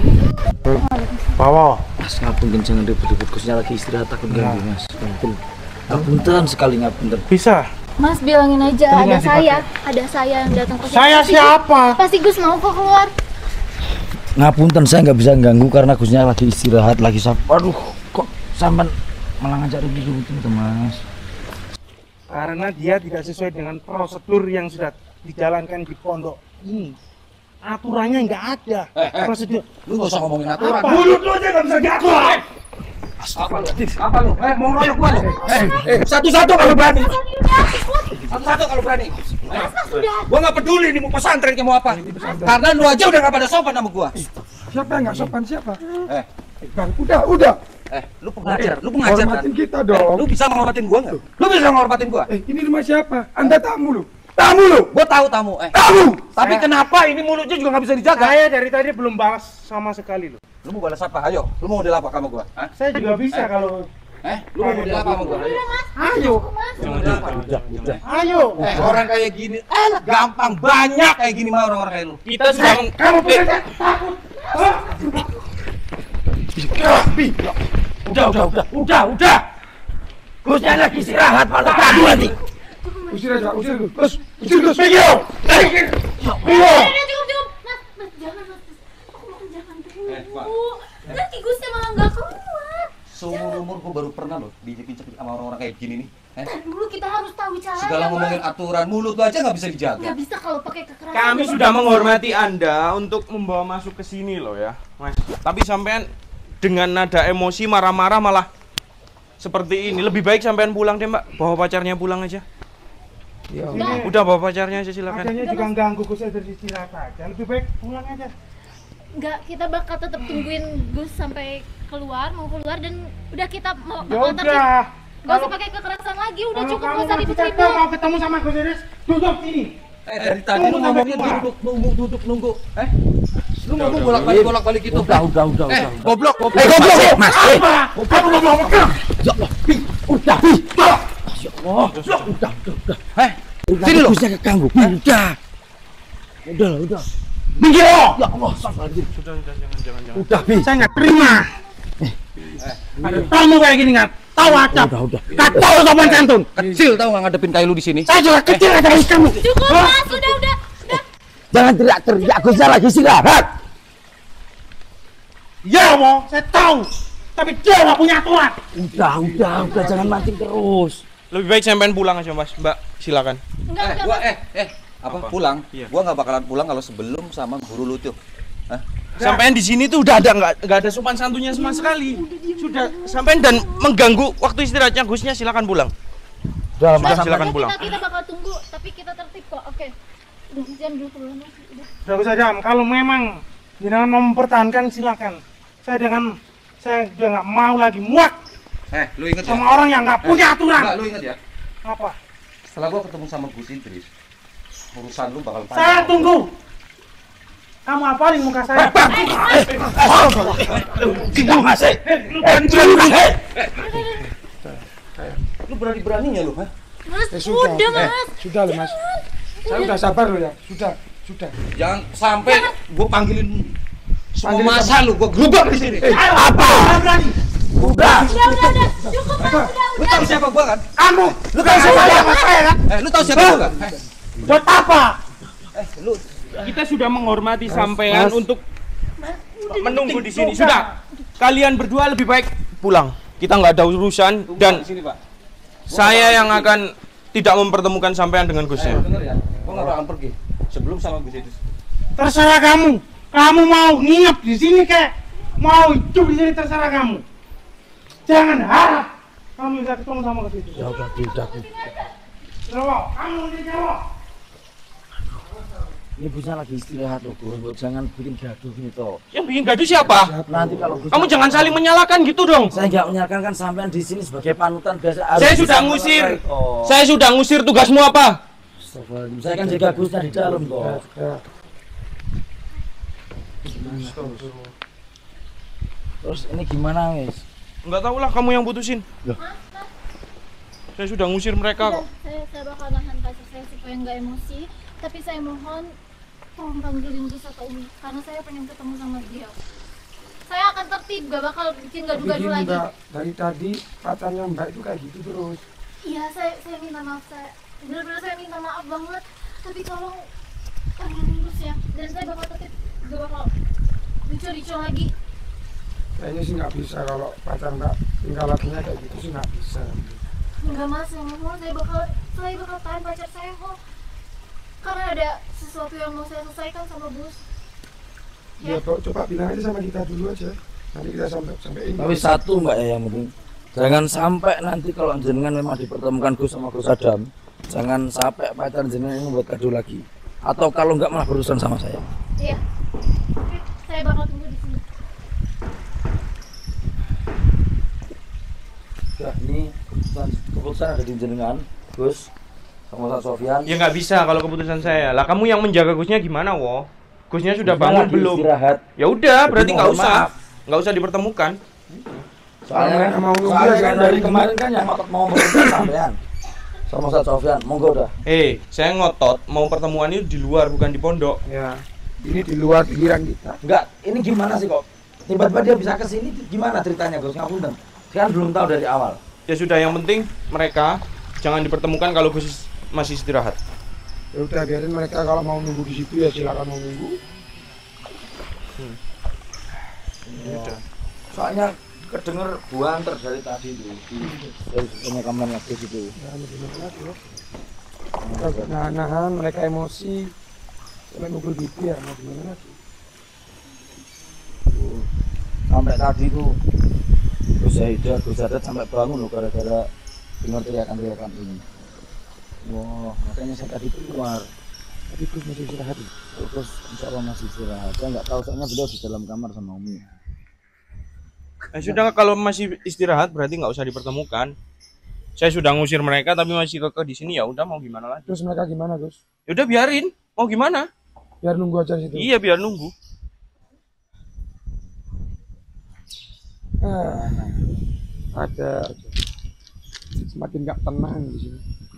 Bawa. Mas, ngapunten jangan ribut-ribut, Gusnya lagi istirahat, takut ganggu, Mas. Ngapunten sekali, ngapunten. Bisa. Mas bilangin aja Telinga ada saya yang datang ke sini. Saya siapa? Pasti Gus mau kok keluar. Ngapunten, saya nggak bisa ganggu karena Gusnya lagi istirahat, lagi aduh, kok sampean malah ngajak ribut gitu, Mas. Karena dia tidak sesuai dengan prosedur yang sudah dijalankan di pondok ini. Aturannya nggak ada. Prosedur. Lu nggak usah ngomongin aturan. Mulut lu aja nggak bisa diatur. Apa lu? Mau ngeroyok gua lu? Satu-satu kalau berani. Satu-satu kalau berani. Gua nggak peduli nih mau pesantren kayak mau apa. Karena lu aja udah nggak pada sopan sama gua. Siapa yang nggak sopan siapa? Bang, Udah. lu pengajar kan? Hormatin kita dong. Lu bisa menghormatin gua nggak? Lu bisa menghormatin gua? Ini rumah siapa? Anda tamu lu. Tamu lu. Gua tahu tamu. Tamu. Tapi kenapa ini mulutnya juga nggak bisa dijaga? Saya dari tadi belum balas sama sekali loh. Lu mau balas apa? Ayo, lu mau model apa sama gua? Hah? Saya juga bisa kalau. Lu mau model apa sama gua? Ayo. Ayo. Orang kayak gini, gampang banyak kayak gini mah orang-orang kayak lu. Kita sudah Kamu pikir takut? Udah. Gusnya lagi istirahat malah tadu nanti. Usir aja, usir Gus. Usir Gus, pergi lo. Cukup. Mas, jangan Mas. Aku mohon jangan dulu. Nanti Gusnya malah nggak keluar. Seumur umur gua baru pernah loh diinjek-injek sama orang-orang kayak gini nih. Dulu kita harus tahu caranya. Segala ngomongin aturan, mulut lu aja nggak bisa dijaga. Nggak bisa kalau pakai kekerasan. Kami sudah menghormati Anda untuk membawa masuk ke sini loh ya, Mas. Tapi sampean dengan nada emosi marah-marah malah seperti ini. Lebih baik sampean pulang deh, Mbak. Bawa pacarnya pulang aja. Ya Udah bawa pacarnya aja silakan. Adanya juga ganggu Gus dari istirahat aja. Lebih baik pulang aja. Nggak, kita bakal tetap tungguin Gus sampai mau keluar dan udah kita mau Ya bakal tapi udah. nggak usah pakai kekerasan lagi, udah Kalau cukup kamu nggak usah masih ribut-ribut. tetap mau ketemu sama Gus Idris, duduk sini. Dari tadi lu Tunggu ngomongnya sampai duduk nunggu. Lu ngomong bolak-balik gitu. Udah. Goblok. Mas. Kamu ngomong apa? Udah. Sini lo. Gusnya keganggu. Udah. Minggir lo. Ya Allah, sabar. Sudah jangan. Udah, saya nggak terima. Ada tamu kayak gini nggak tahu acap. Udah. Nggak tahu sopan santun. Kecil tau nggak ngadepin kayak lu di sini. Saya juga kecil ada di kamu. Cukup Mas, udah. Jangan teriak-teriak, Gusnya lagi istirahat. Ya mau, saya tahu. Tapi dia nggak punya aturan. Udah, jangan mancing terus. Lebih baik sampean pulang aja, Mas. Mbak, silakan. Enggak. Gua apa pulang? Iya. Gua nggak bakalan pulang kalau sebelum sama guru lu tuh. Sampean di sini tuh udah ada nggak ada sopan santunnya sama sekali. Sudah sampean dan mengganggu waktu istirahatnya Gusnya, silakan pulang. Udah, Sudah, silakan pulang. Kita bakal tunggu, tapi kita tertib kok. Oke. Udah, jangan dulu pulang Mas. Udah. Sudah bisa jam. Kalau memang jangan mau mempertahankan silakan. Saya dengan Saya udah nggak mau lagi muak Lu inget ya? sama orang yang nggak punya aturan. Enggak, lu inget ya? Apa? Setelah gua ketemu sama Gus Idris, urusan lu bakal panjang. Saya tunggu. Kamu apalin muka saya? Lu berani-beraninya lu, ha? Mas, sudah, udah Mas. Sudah loh, Mas. Saya udah sabar loh ya. Sudah. Jangan sampai gua panggilin semua Panggilin masa lu, gua gerubak di sini. Apa? Berani? Udah. Cukup Mas, Lu tahu siapa gua kan? Kamu? Lu tahu siapa saya kan? Lu tahu siapa gua kan? Buat apa? Lu Kita sudah menghormati sampean untuk menunggu di sini. Sudah. Kalian berdua lebih baik pulang. Kita nggak ada urusan dan sini, Pak. saya yang akan tidak mempertemukan sampean dengan Gusnya. Dengar ya. Gua enggak akan pergi sebelum sama Gus Idris. Terserah kamu. Kamu mau nginep di sini kayak mau hidup di sini terserah kamu. Jangan harap kamu bisa ketemu sama ke situ. Ya udah, udah. Jawab, kamu dijawab. Ini Gusnya lagi istirahat loh, Gus. Jangan bikin gaduh gitu. Yang bikin gaduh siapa? Nanti kalau Gus, Kamu jangan saling menyalahkan gitu dong. saya nggak menyalahkan kan sampean di sini sebagai panutan biasa. Saya sudah ngusir. Saya sudah ngusir, tugasmu apa? Astagfirullahaladzim. Saya kan jaga Gusnya di dalam kok. Terus ini gimana, Wis? Enggak tahu lah, kamu yang putusin. Saya sudah ngusir mereka kok. Saya bakal nahan pacar saya supaya nggak emosi. Tapi saya mohon tolong panggilin Gus atau Umi karena saya pengen ketemu sama dia. Saya akan tertib, gak bakal bikin gaduh-gaduh lagi. Mbak, dari tadi pacarnya Mbak itu kayak gitu terus. Iya, saya minta maaf, saya benar-benar saya minta maaf banget. Tapi tolong panggilin Gus ya. Dan saya bakal tertib, gak bakal ricu-ricu lagi. Kayaknya sih nggak bisa kalau pacar Mbak tinggal lakinya kayak gitu sih nggak bisa. Enggak Mas, yang mohon saya bakal tahan pacar saya kok. Karena ada sesuatu yang mau saya selesaikan sama Gus. Ya, coba bilang aja sama kita dulu aja. Nanti kita sampai ini. Tapi satu Mbak ya yang penting, jangan sampai nanti kalau jenengan memang dipertemukan Gus sama Gus Adam, jangan sampai pacar jenengan ini buat gaduh lagi. Atau kalau enggak malah berurusan sama saya. Iya. Oke, saya bakal tunggu di sini. Ya, ini keputusan ada di jenengan, Gus sama Ustaz Sofyan. Ya nggak bisa kalau keputusan saya. Lah kamu yang menjaga Gusnya gimana, wo? Gusnya sudah bangun belum? Istirahat. Ya udah, berarti nggak mohon usah. maaf. Nggak usah dipertemukan. Soalnya soalnya kan dari kemarin kan yang ngotot mau bertemu sampean sama Ustaz Sofyan, monggo dah. Saya ngotot mau pertemuan itu di luar bukan di pondok. Ya, ini di luar pikiran kita. Enggak, ini gimana sih kok? Tiba-tiba dia bisa ke sini gimana ceritanya, Gus? Ngapunten. Kan belum tahu dari awal. Ya sudah, yang penting mereka jangan dipertemukan kalau Gus masih istirahat. Ya udah biarin mereka kalau mau nunggu di situ ya silakan mau nunggu. Ya. Soalnya kedenger buanter dari tadi itu dari pemakaman Gus itu. Ya gimana lagi ya? Nahan mereka emosi sampai ngumpul gitu ya mau gimana lagi? Sampai tadi tuh Gus Zaidah, Gus Adat sampai bangun loh gara-gara dengar teriakan-teriakan ini. Wah, makanya saya tadi keluar. Tapi Gus masih istirahat. Terus insya Allah masih istirahat. Saya nggak tahu soalnya beliau di dalam kamar sama Umi. Sudah, kalau masih istirahat berarti nggak usah dipertemukan. Saya sudah ngusir mereka tapi masih kekeh di sini, ya udah mau gimana lagi. Terus mereka gimana, Gus? Ya udah biarin, mau gimana? Biar nunggu aja di situ. Iya, biar nunggu. Ada semakin nggak tenang di sini.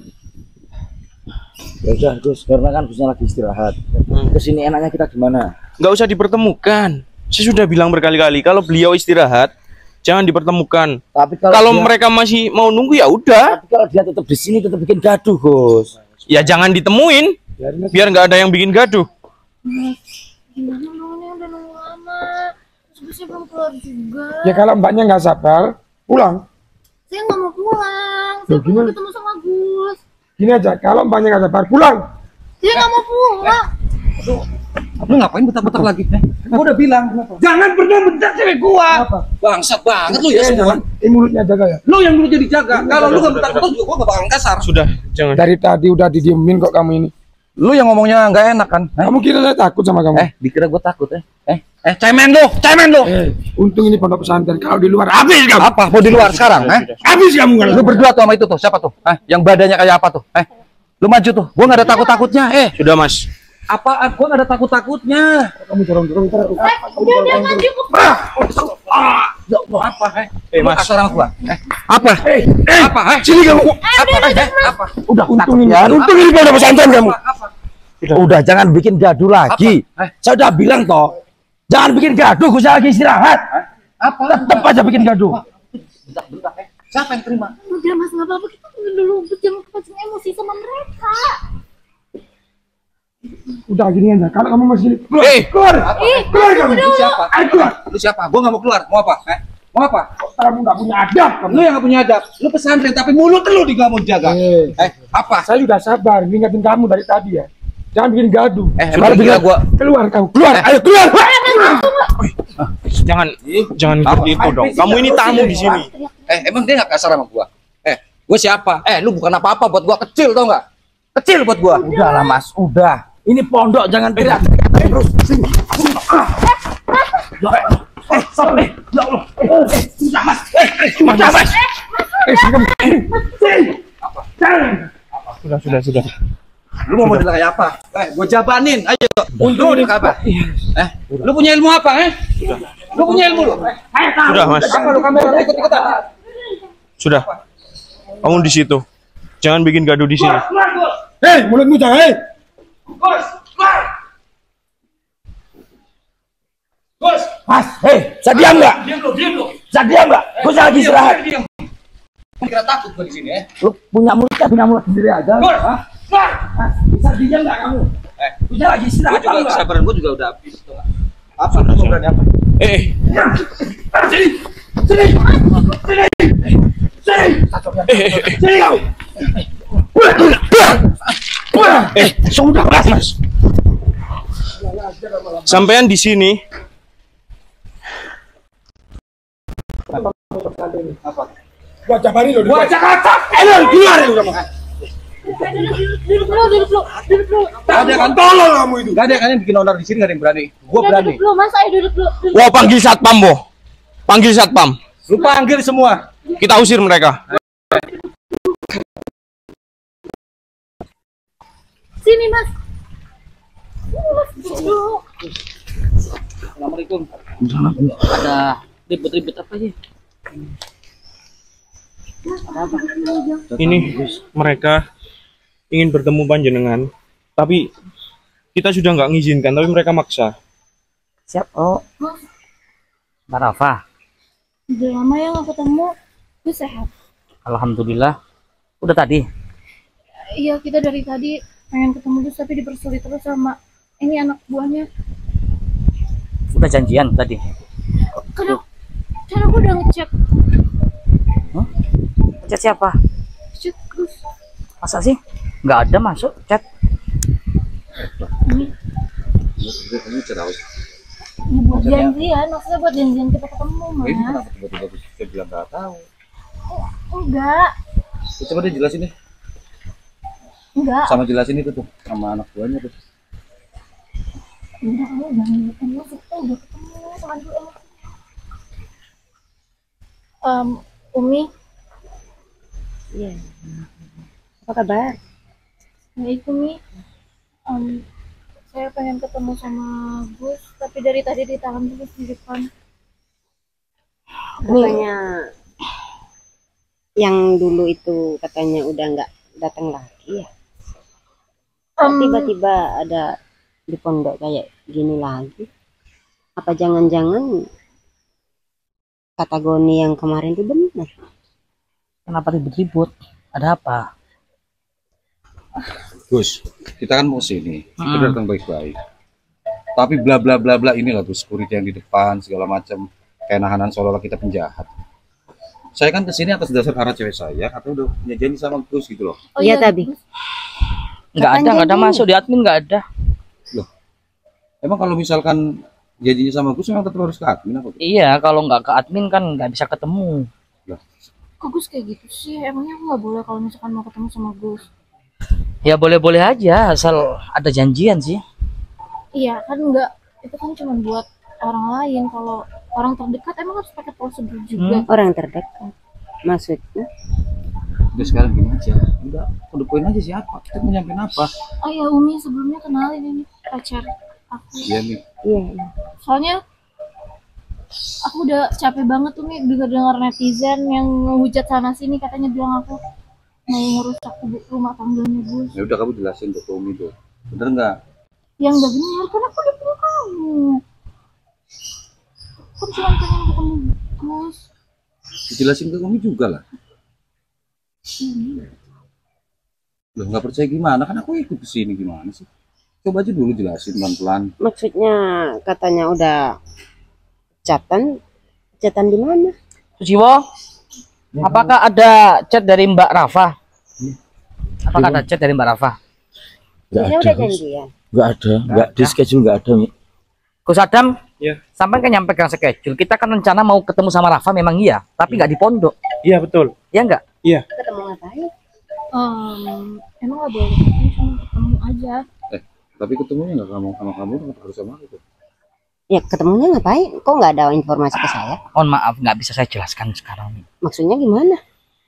Ya udah Gus, karena kan Gusnya lagi istirahat. Kesini enaknya kita gimana? Nggak usah dipertemukan. Saya sudah bilang berkali-kali kalau beliau istirahat jangan dipertemukan. Tapi kalau dia, mereka masih mau nunggu ya udah. Tapi kalau dia tetap di sini tetap bikin gaduh, Gus. Ya jangan ditemuin. Biar nggak ada yang bikin gaduh. Gimana maunya udah nunggu lama. Terus Gusnya belum keluar juga. Ya kalau mbaknya nggak sabar, pulang. Saya nggak mau pulang. Loh, Saya mau gimana? ketemu sama Gus. Gini aja, kalau mbaknya nggak sabar, pulang. Dia nggak mau pulang. Lu ngapain bentar-bentar lagi? Gua udah bilang, jangan pernah bentar cewek gua. Bangsat banget lu ya semua. Mulutnya jaga ya. Lu yang mulutnya dijaga. Kalau lu enggak bentar-bentar juga gua enggak bakal kasar. Sudah, jangan. Dari tadi udah didiemin kok kamu ini. Lu yang ngomongnya enggak enak kan? Kamu kira saya takut sama kamu? Dikira gua takut Cemen lu, cemen lu. Untung ini pondok pesantren. Kalau di luar habis kamu. Apa? Mau di luar sekarang? Habis kamu kan. Lu berdua tuh sama itu tuh, siapa tuh? Yang badannya kayak apa tuh? Lu maju tuh. Gua nggak ada takut-takutnya. Sudah, Mas. Apaan? Gua nggak ada takut-takutnya. Kamu dorong. Dia nggak cukup. Ya Allah, apa? Mas. Kasar sama gua. Apa? Apa? Sini kamu. Apa? Udah, Untung ini pondok pesantren kamu. Udah jangan bikin gaduh lagi. Saya udah bilang toh, jangan bikin gaduh. Gue lagi istirahat. Tetep aja bikin gaduh. Siapa yang terima? Udah Mas, nggak apa-apa, kita tunggu dulu. Jangan kepancing emosi sama mereka. Udah gini aja. Kalau kamu masih keluar. Keluar kamu. Lu siapa? Keluar. Lu siapa? Gua nggak mau keluar. Mau apa? Mau apa? Kamu nggak punya adab. Lu yang nggak punya adab. Lu pesantren tapi mulut lu nggak mau jaga. Apa? Saya sudah sabar ngingetin kamu dari tadi ya. Jangan bikin gaduh. Kalau bilang gua keluar kamu. Keluar. Ayo keluar. Jangan seperti itu dong. Kamu ini tamu di sini. Emang dia nggak kasar sama gua? Gua siapa? Lu bukan apa-apa buat gua, kecil tau nggak? Kecil buat gua. Udahlah Mas, udah. Ini pondok jangan teriak. Terus sini. Sampai. Ya Allah. Sudah Mas. Sudah Mas. Sudah. Lu mau model kayak apa? Gua jabanin, ayo. Untung di apa? Lu punya ilmu apa? Lu punya ilmu lu? Sudah, Mas. Apa lu kamera ikut-ikutan? Sudah. Kamu di situ. Jangan bikin gaduh di sini. Mulutmu jangan. Mas, saya diam nggak? Saya diam nggak? Gue lagi istirahat. Kira takut gua di sini Lu punya mulut sendiri aja. Bisa diam nggak kamu? Udah lagi istirahat. Gua juga kesabaran gua juga udah habis tuh. Apa lu mau berani apa? Sini kau. Sudah, Mas. Sampean di sini. Gua jabarin lu. Gua Jakarta. Keluar lu kamu. Duduk dulu. Gak ada kan tolong kamu itu. Gak ada kan yang bikin onar di sini, gak ada yang berani. Gua berani. Duduk dulu, Mas. Ayo duduk dulu. Wah, panggil satpam, Bo. Panggil satpam. Lu panggil semua. Kita usir mereka. Sini, Mas. Mas, duduk. Assalamualaikum. Ada ribut-ribut apa sih? Ini mereka ingin bertemu panjenengan, tapi kita sudah nggak ngizinkan, tapi mereka maksa. Siap, Mbak Rafa. Udah lama ya nggak ketemu. Gue sehat. Alhamdulillah. Udah tadi? Iya, kita dari tadi pengen ketemu Gus, tapi dipersulit terus sama ini anak buahnya. Udah janjian tadi? Karena aku udah ngecek. Chat siapa? Cek Gus. Masa sih? Nggak ada masuk chat. Ini buat janjian, maksudnya buat janjian kita ketemu, Mas. Ini kenapa tiba-tiba bisa bilang nggak tahu? Enggak. Coba deh jelasin deh. Enggak. Sama jelasin itu tuh sama anak buahnya tuh. Udah, kamu jangan emosi, kita udah ketemu sama dulu emosi. Umi. Iya. Apa kabar? Baik, Umi. Saya pengen ketemu sama Gus, tapi dari tadi ditahan terus di depan. Katanya yang dulu itu katanya udah nggak datang lagi ya. Tiba-tiba ada di pondok kayak gini lagi. Apa jangan-jangan kata Goni yang kemarin itu benar? Kenapa ribut-ribut? Ada apa? Gus, kita kan mau sini, kita datang baik-baik. Tapi bla bla bla bla inilah tuh security yang di depan segala macam, kayak nahanan seolah-olah kita penjahat. Saya kan kesini atas dasar arah cewek saya, atau udah janji sama Gus gitu loh. Oh iya tadi. Nggak ada masuk di admin, nggak ada. Loh, emang kalau misalkan janjinya sama Gus memang tetap harus ke admin apa? Iya, kalau nggak ke admin kan nggak bisa ketemu. Kok Gus kayak gitu sih? Emangnya aku nggak boleh kalau misalkan mau ketemu sama Gus? Ya boleh-boleh aja, asal ada janjian sih. Iya kan, nggak, itu kan cuma buat orang lain. Kalau orang terdekat emang harus pakai prosedur juga. Orang terdekat maksudnya? Udah sekarang gini aja, udah poin aja siapa, kita mau nyampein apa? Oh ya Umi, sebelumnya kenalin ini pacar aku. Iya nih. Iya. Soalnya aku udah capek banget tuh nih dengar netizen yang ngehujat sana sini, katanya bilang aku mau ngerusak rumah tangganya Gus. Ya udah kamu jelasin ke Umi tuh, bener nggak? Yang nggak benar kan aku udah punya kamu. Aku cuma pengen ketemu Gus. Dijelasin ke Umi juga lah. Loh nggak percaya gimana? Kan aku ikut ke sini gimana sih? Coba aja dulu jelasin pelan-pelan. Maksudnya katanya udah chatan di mana? Sujiwo, apakah ada chat dari Mbak Rafa? Apakah ada chat dari Mbak Rafa? Saya udah janjian. Nggak ada, nggak di schedule, nggak ada Mi. Gus Adam, Iya. sampai kan nyampaikan schedule. Kita kan rencana mau ketemu sama Rafa memang iya, tapi nggak di pondok. Iya betul. Ya enggak? Iya. Ketemu ngapain? Emang nggak boleh, cuma ketemu aja. Tapi ketemunya nggak sama kamu, harus sama aku. Ya ketemunya ngapain? Kok nggak ada informasi ke saya? Mohon maaf, nggak bisa saya jelaskan sekarang. Maksudnya gimana?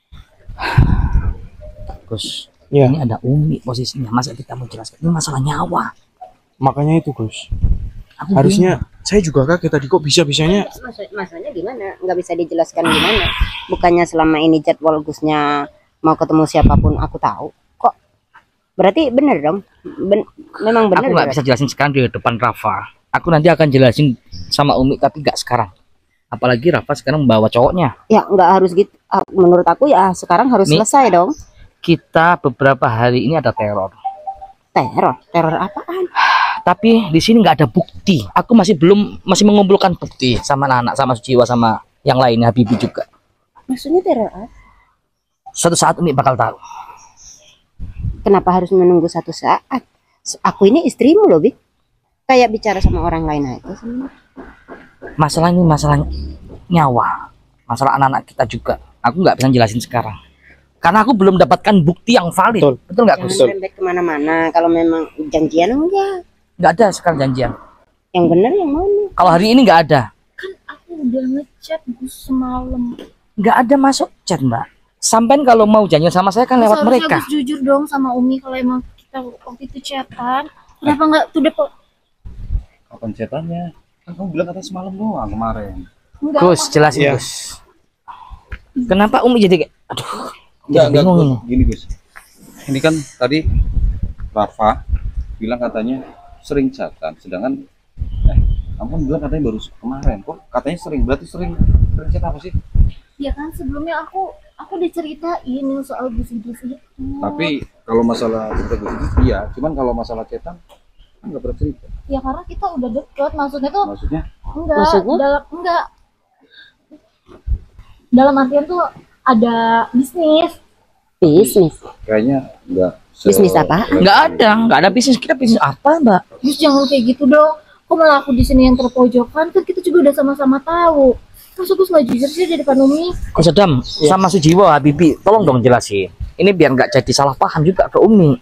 Gus, Iya. ini ada Umi posisinya. Masa kita mau jelaskan? Ini masalah nyawa. Makanya itu Gus. Aku Harusnya saya juga kaget tadi kok bisa-bisanya. Maksudnya gimana? Nggak bisa dijelaskan gimana? Bukannya selama ini jadwal Gusnya mau ketemu siapapun aku tahu. Kok berarti bener dong? Memang bener. Aku nggak bisa jelasin sekarang di depan Rafa. Aku nanti akan jelasin sama Umi, tapi nggak sekarang. Apalagi Rafa sekarang membawa cowoknya. Ya nggak harus gitu. Menurut aku ya sekarang harus Mi, selesai dong. Kita beberapa hari ini ada teror. Teror apaan? Tapi di sini nggak ada bukti. Aku masih mengumpulkan bukti sama anak, sama Sujiwa, sama yang lainnya, Habibi juga. Maksudnya teror apa? Suatu saat Umi bakal tahu. Kenapa harus menunggu satu saat? Aku ini istrimu loh, Bi. Kayak bicara sama orang lain aja sebenarnya. Masalah ini masalah nyawa, masalah anak-anak kita juga. Aku nggak bisa jelasin sekarang karena aku belum dapatkan bukti yang valid. Betul nggak Gus? Jangan rembet kemana-mana. Kalau memang janjian enggak. Nggak ada sekarang janjian. Yang benar yang mana? Kalau hari ini nggak ada. Kan aku udah ngechat Gus semalam. Nggak ada masuk chat Mbak. Sampai kalau mau janjian sama saya kan lewat Seharusnya mereka. Gus jujur dong sama Umi kalau emang kita waktu itu chatan. Kenapa nggak tuh depo? Kapan cetannya? Kan kamu bilang kata semalam doang kemarin. Enggak. Gus jelasin Gus. Kenapa Umi jadi kayak aduh. Enggak, bingung ini. gini Gus. Ini kan tadi Rafa bilang katanya sering chatan, sedangkan kamu kan bilang katanya baru kemarin. Kok katanya sering? Berarti sering chat apa sih? Ya kan sebelumnya aku udah ceritain yang soal Gus itu. Tapi kalau masalah cerita gitu iya, cuman kalau masalah chatan kan nggak pernah cerita. Ya karena kita udah deket, maksudnya tuh Maksudnya? enggak dalam artian tuh ada bisnis. Kayaknya enggak. Bisnis apa? Nggak ada bisnis. Kita bisnis apa Mbak? Gus jangan kayak gitu dong. Kok malah aku di sini yang terpojokan? Kan kita juga udah sama-sama tahu. Masa Gus nggak jujur sih di depan Umi? Gus Adam sama Sujiwo, Habibi, tolong dong jelasin. Ini biar nggak jadi salah paham juga ke Umi.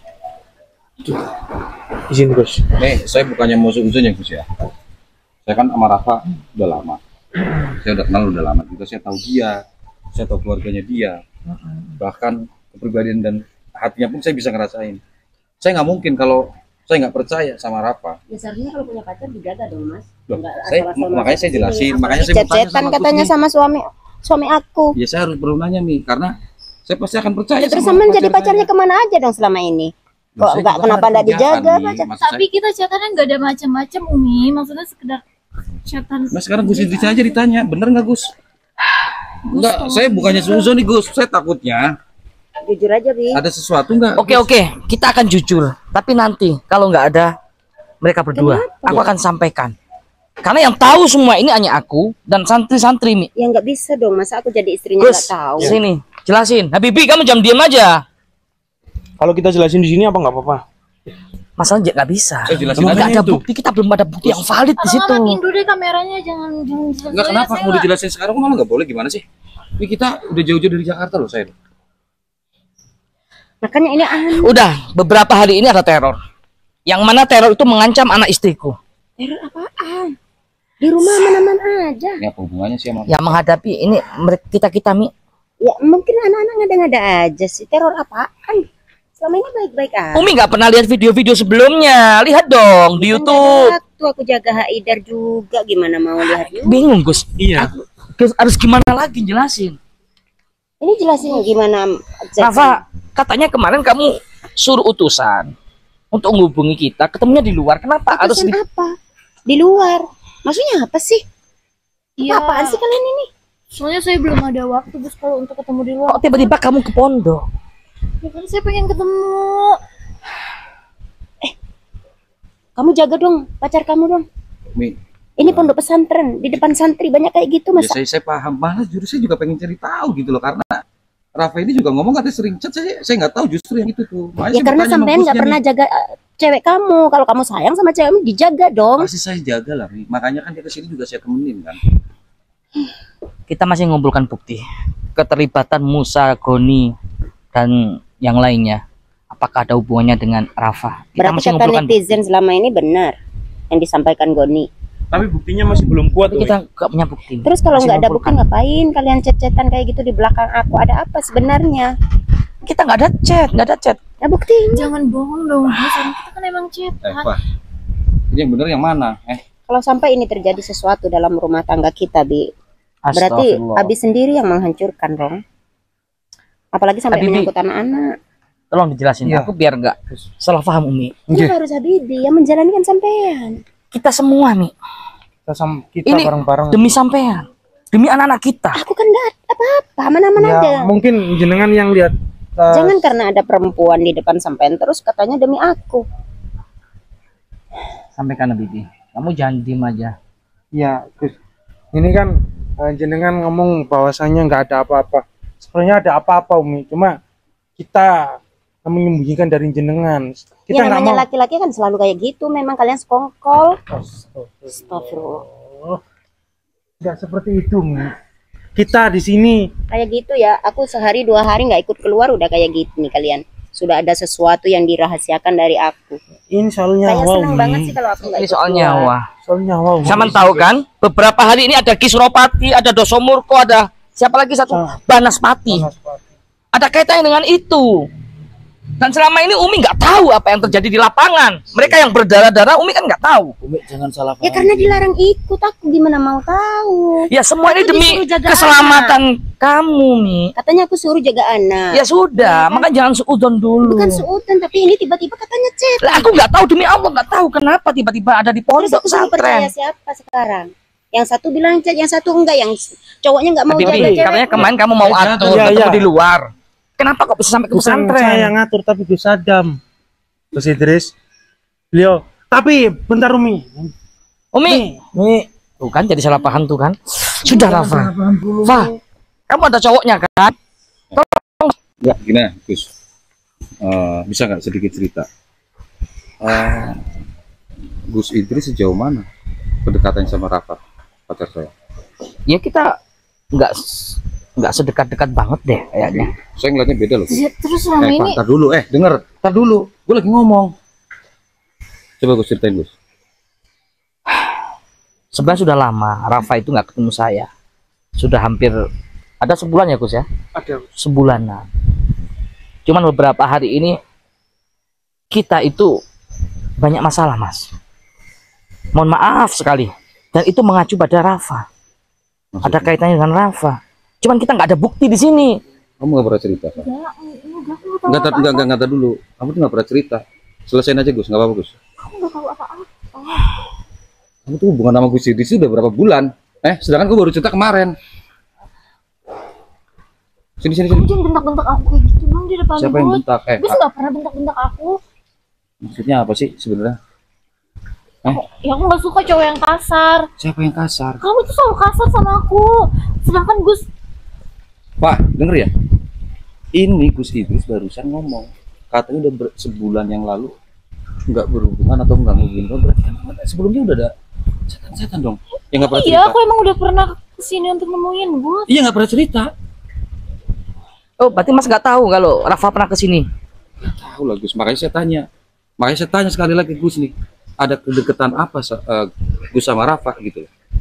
Izin Gus. Nih, saya bukannya mau suzon ya Gus ya. Saya kan sama Rafa udah lama. Saya udah kenal udah lama juga. Saya tahu dia, saya tahu keluarganya dia. Bahkan kepribadian dan hatinya pun saya bisa ngerasain. Saya nggak mungkin kalau saya nggak percaya sama Rafa. Ya seharusnya kalau punya pacar dijaga dong Mas. Loh, makanya saya jelasin, makanya saya bertanya Chat-chatan sama katanya Gus nih. sama suami aku. Ya saya harus perlu nanya nih, karena saya pasti akan percaya. Ya, terus sama sama jadi pacar pacarnya saya. kemana aja dong selama ini? Loh, Kok saya enggak juga kenapa ada enggak kerjaan dijaga nih, pacar? maksud Tapi kita chatannya nggak ada macam-macam Umi. Maksudnya sekedar chatan. Nah sekarang Gus Idris aja ditanya, bener nggak Gus? Enggak, saya bukannya suzon nih Gus, saya takutnya Jujur aja, Bi. ada sesuatu nggak? Oke, kita akan jujur. Tapi nanti kalau nggak ada mereka berdua, aku akan sampaikan. Karena yang tahu semua ini hanya aku dan santri-santri Mi. Ya nggak bisa dong, masa aku jadi istrinya Gus, nggak tahu. sini, jelasin. Habibi, kamu jam diam aja. Kalau kita jelasin di sini apa nggak apa-apa? Masalahnya nggak bisa. Saya jelasin Nggak aja ada itu. bukti, kita belum ada bukti yang valid di situ. Matiin dulu deh kameranya, jangan Enggak, kenapa mau dijelasin sekarang kok malah nggak boleh, gimana sih? Ini kita udah jauh-jauh dari Jakarta loh saya. Makanya ini aneh. Udah, beberapa hari ini ada teror. Yang mana teror itu mengancam anak istriku. Teror apaan? Di rumah aman-aman aja. Ini apa hubungannya sih sama? Ya menghadapi ini kita Mi. Ya mungkin anak-anak ngada-ngada aja sih. Teror apaan? Selama ini baik-baik aja. Umi nggak pernah lihat video-video sebelumnya. Lihat dong di YouTube. Waktu aku jaga Haidar juga, gimana mau lihat juga. Bingung Gus. Iya. Harus gimana lagi jelasin? Ini jelasin gimana? Rafa, katanya kemarin kamu suruh utusan untuk menghubungi kita, ketemunya di luar. Kenapa harus Utusan apa? Di luar. Maksudnya apa sih? Iya. Apaan sih kalian ini? Soalnya saya belum ada waktu Gus kalau untuk ketemu di luar. Kok tiba-tiba kamu ke pondok? Ya kan saya pengen ketemu. Kamu jaga dong pacar kamu dong. Mi, Ini pondok pesantren, di depan santri banyak kayak gitu ya masa. saya paham, malah justru saya juga pengen cari tahu gitu loh, karena Rafa ini juga ngomong katanya sering chat, saya nggak tahu justru yang itu tuh. Makanya Ya saya karena bertanya sama sampean nggak bosnya pernah nih. jaga cewek kamu. Kalau kamu sayang sama cewekmu dijaga dong. Pasti saya jaga lah, Mi. Makanya kan dia kesini juga saya temenin kan. Kita masih mengumpulkan bukti keterlibatan Musa, Goni, dan yang lainnya. Apakah ada hubungannya dengan Rafa? Kita Berarti masih kata mengumpulkan netizen selama ini benar yang disampaikan Goni. Tapi buktinya masih belum kuat. bukti. Kita nggak punya bukti. Terus kalau Masih nggak ada bukti mengumpulkan. ngapain kalian chat-chatan kayak gitu di belakang aku? Ada apa sebenarnya? Kita nggak ada chat. Nah buktinya. Jangan bohong dong Gus. Kita kan emang chat. Pak, ini yang bener yang mana? Kalau sampai ini terjadi sesuatu dalam rumah tangga kita, Bi, berarti Astagfirullah. Abi sendiri yang menghancurkan dong. Apalagi sampai Abi, Bi. menyangkut anak-anak. Tolong dijelasin Iya. aku biar nggak salah paham Umi. Ini harus Habibi yang menjalani kan sampean. Kita semua nih Kita Ini bareng-bareng. demi sampean, demi anak-anak kita. Aku kan nggak apa-apa, aman-aman Ya, aja. mungkin jenengan yang lihat. Jangan karena ada perempuan di depan sampean terus katanya demi aku. Sampaikan Bibi. Kamu jangan diem aja. Ya, Gus. Ini kan jenengan ngomong bahwasanya nggak ada apa-apa. Sebenarnya ada apa-apa, Umi. Cuma kita menyembunyikan dari jenengan. Kita Ya nggak namanya mau. laki-laki kan selalu kayak gitu. Memang kalian sekongkol. Astagfirullah. Nggak seperti itu, Umi. Kita di sini. Kayak gitu ya. Aku sehari 2 hari nggak ikut keluar udah kayak gitu nih kalian. Sudah ada sesuatu yang dirahasiakan dari aku. Ini soal Saya nyawa, seneng Umi. banget sih kalau aku nggak Ini ikut soal keluar. nyawa. Soal nyawa, Umi. Sama tahu kan? Beberapa hari ini ada Kisropati, ada Dosomurko, ada siapa lagi satu Banaspati. Ada kaitannya dengan itu. Dan selama ini Umi nggak tahu apa yang terjadi di lapangan. Mereka yang berdarah-darah Umi kan nggak tahu. Umi jangan salah Ya paham. karena dilarang ikut, aku gimana mau tahu. Ya semua ini Aku demi disuruh jaga keselamatan kamu, Mi. Katanya aku suruh jaga anak. Ya sudah, maka jangan suudon dulu. Bukan suudan, tapi ini tiba-tiba katanya chat. Lah aku nggak tahu, demi Allah nggak tahu kenapa tiba-tiba ada di Terus pondok aku suruh percaya pesantren. siapa sekarang? Yang satu bilang chat, yang satu enggak, yang cowoknya nggak mau Bibi, jaga cewek. katanya kemarin kamu mau atur Iya, ketemu iya. di luar. Kenapa kok bisa sampai ke Bukan pesantren? saya yang ngatur, tapi Gus Adam. Gus Idris. Beliau. Tapi bentar, Umi. Umi, tuh kan jadi salah paham tuh kan. Sudah Rafa. Fa, kamu ada cowoknya kan? Enggak, gini Gus. Bisa nggak sedikit cerita? Gus Idris sejauh mana kedekatannya sama Rafa, pacar saya? Ya kita nggak sedekat-dekat banget deh kayaknya. Saya ngeliatnya beda loh. Terus selama ini Tar dulu, tar dulu. Gue lagi ngomong. Coba Gus ceritain Gus. Sebenarnya sudah lama Rafa itu nggak ketemu saya. Sudah hampir ada sebulan ya Gus ya? Ada. Sebulanan. Cuman beberapa hari ini kita itu banyak masalah Mas. Mohon maaf sekali. Dan itu mengacu pada Rafa. Ada kaitannya dengan Rafa. Cuman kita nggak ada bukti di sini. Kamu nggak pernah cerita? Pak? Enggak dulu. Kamu tuh nggak pernah cerita. Selesaiin aja Gus, nggak apa-apa Gus. aku nggak tahu apa-apa. Kamu tuh hubungan sama Gus Idris udah berapa bulan? Sedangkan gue baru cerita kemarin. Sini. Kamu jangan bentak-bentak aku kayak gitu dong di depan Siapa yang Gus. bentak? Gus nggak pernah bentak-bentak aku. Maksudnya apa sih sebenarnya? Ya aku nggak suka cowok yang kasar. Siapa yang kasar? Kamu tuh selalu kasar sama aku. Sedangkan Gus, Pak, denger ya. Ini Gus Idris barusan ngomong. Katanya udah sebulan yang lalu nggak berhubungan atau nggak ngubungin kamu. Berarti kan sebelumnya udah ada setan dong. Yang nggak pernah iya cerita. aku emang udah pernah kesini untuk nemuin Gus. Iya nggak pernah cerita. Oh, berarti Mas nggak tahu kalau Rafa pernah ke sini. Tahu lah Gus. Makanya saya tanya sekali lagi Gus nih. Ada kedekatan apa Gus sama Rafa gitu?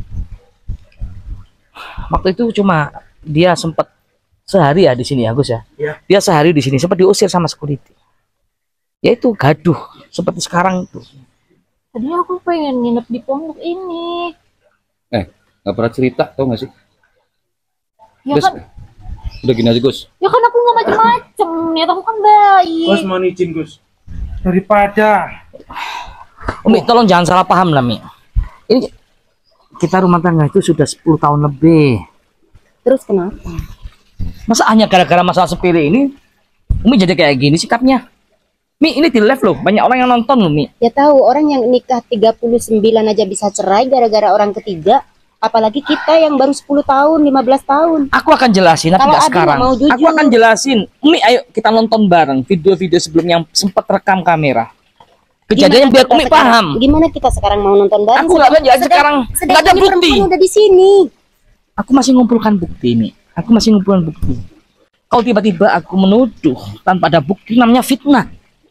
Waktu itu cuma dia sempat sehari ya di sini ya Gus ya. Iya. Dia sehari di sini sempat diusir sama security. Ya itu gaduh seperti sekarang itu. Tadi aku pengen nginep di pondok ini. Nggak pernah cerita, tau nggak sih? Ya Gus, kan, udah gini aja Gus. ya kan aku nggak macem-macem. Niat aku kan baik. Gus mau izin Gus. Daripada Umi tolong jangan salah paham lah Mi. Ini kita rumah tangga itu sudah 10 tahun lebih. Terus kenapa? Masa hanya gara-gara masalah sepele ini Umi jadi kayak gini sikapnya? Mi ini di live loh, banyak orang yang nonton loh Mi. Ya tahu orang yang nikah 39 aja bisa cerai gara-gara orang ketiga. Apalagi kita yang baru 10 tahun, 15 tahun. Aku akan jelasin, tapi Kalau nggak Adi sekarang. mau jujur. Aku akan jelasin. Umi, ayo kita nonton bareng video-video sebelum yang sempat rekam kamera. Kejadian biar Umi paham. Gimana kita sekarang mau nonton bareng? Aku nggak belajar sekarang. Nggak ada ini bukti. perempuan udah di sini. Aku masih ngumpulkan bukti, Mi. Aku masih ngumpulkan bukti. Kalau tiba-tiba aku menuduh tanpa ada bukti, namanya fitnah.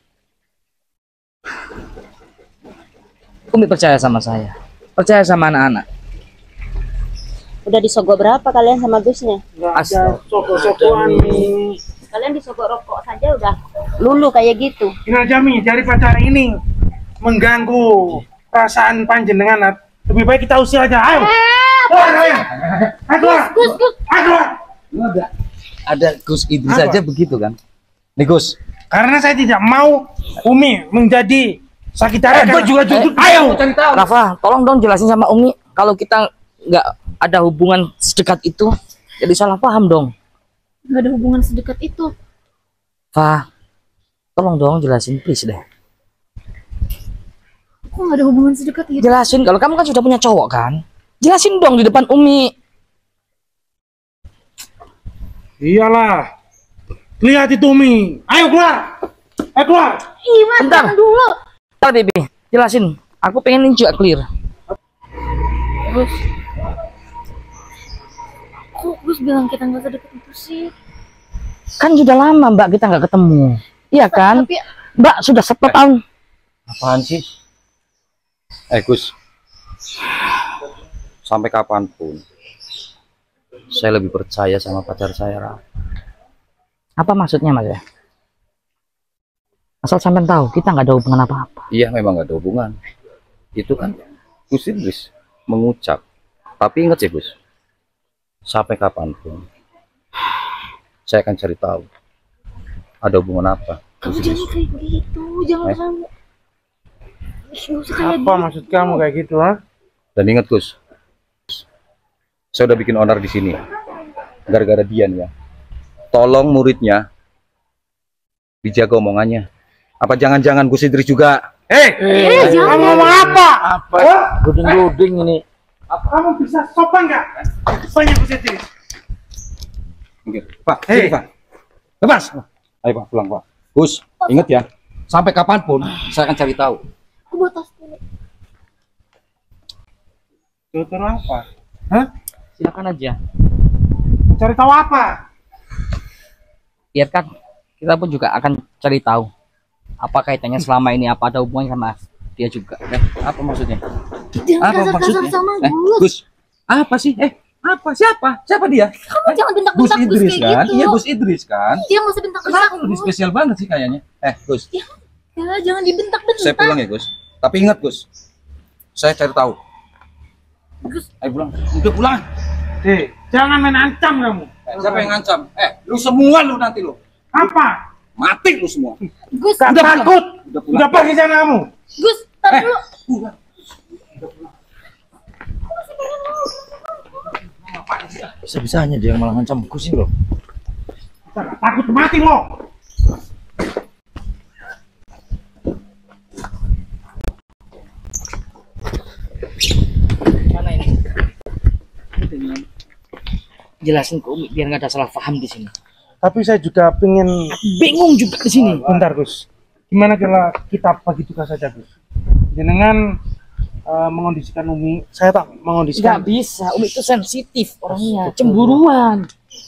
Umi percaya sama saya. Percaya sama anak-anak. Udah disogok berapa kalian sama Gusnya? ada sogok-sogokan nih. Kalian disogok rokok saja udah lulu kayak gitu. Ini aja Mi, daripada ini mengganggu perasaan panjenengan, lebih baik kita usir aja. Ayo. Keluar, ayo. Ayo keluar. Ayo keluar. Ada Gus Idris Apa? saja begitu kan? Nih Gus, Karena saya tidak mau Umi menjadi sakit hati. Gue juga jujur. Ayo. Rafa, tolong dong jelasin sama Umi kalau kita nggak ada hubungan sedekat itu, jadi salah paham dong. Nggak ada hubungan sedekat itu. Fa, tolong dong jelasin please deh. Kok nggak ada hubungan sedekat itu? Jelasin, kalau kamu kan sudah punya cowok kan? Jelasin dong di depan Umi. Iyalah. Lihat itu Umi. Ayo keluar. Ayo keluar. Iman, Bentar. jangan dulu. Bentar, Bibi. Jelasin. Aku pengen ini juga clear. Gus. Kok Gus bilang kita nggak sedekat itu sih? Kan sudah lama Mbak kita nggak ketemu. Iya kan? Tapi Mbak sudah 10 tahun. Apaan sih? Gus, sampai kapanpun saya lebih percaya sama pacar saya, Ra. Apa maksudnya Mas ya? Asal sampean tahu kita nggak ada hubungan apa-apa. Iya, memang gak ada hubungan. Itu kan Gus Idris mengucap. Tapi ingat ya Gus, sampai kapanpun saya akan cari tahu ada hubungan apa. kamu jangan kayak gitu, jangan kamu. Nggak usah kayak Apa maksud kamu kayak gitu, ha? Dan ingat Gus, saya udah bikin onar di sini gara-gara Dian ya. Tolong muridnya dijaga omongannya. Apa jangan-jangan Gus Idris juga? Kamu ngomong apa? apa duding-duding ini? Kamu bisa sopan nggak? Banyak positif. Oke, Pak, sini, Pak. Lepas. Ayo Pak, pulang Pak. Gus, ingat ya, sampai kapanpun saya akan cari tahu. Aku buat tas dulu. Tutur apa? Hah? Silakan aja. Cari tahu apa? Biarkan kita pun juga akan cari tahu apa kaitannya selama ini, apa ada hubungannya sama dia juga. Apa maksudnya? Jangan kasar-kasar sama Gus. Gus, apa sih? Apa? Siapa? Siapa dia? Kamu jangan Gus bentak-bentak Gus Idris kayak kan? gitu. Iya, Gus Idris kan? Dia nggak usah bentak-bentak Kenapa lebih Gus. spesial banget sih kayaknya? Gus, Ya, jangan dibentak-bentak. saya pulang ya Gus. Tapi ingat Gus, saya cari tahu. Gus. Ayo pulang. Udah pulang. Jangan main ancam kamu. Siapa yang ngancam? Lu semua lu nanti lu. Apa? Mati lu semua. Gus, Gak takut. Udah pulang. Udah pergi sana kamu. Gus, tar dulu. Bisa-bisanya dia yang malah ngancam Gus ini loh. Takut mati lo. Mana ini? Jelasin ke Umi biar nggak ada salah paham di sini. Tapi saya juga pengen Bingung juga di sini. bentar Gus. Gimana kalau kita bagi tugas saja Gus? Jenengan mengondisikan Umi, saya tak Nggak mengondisikan. bisa, Umi itu sensitif orangnya, cemburuan.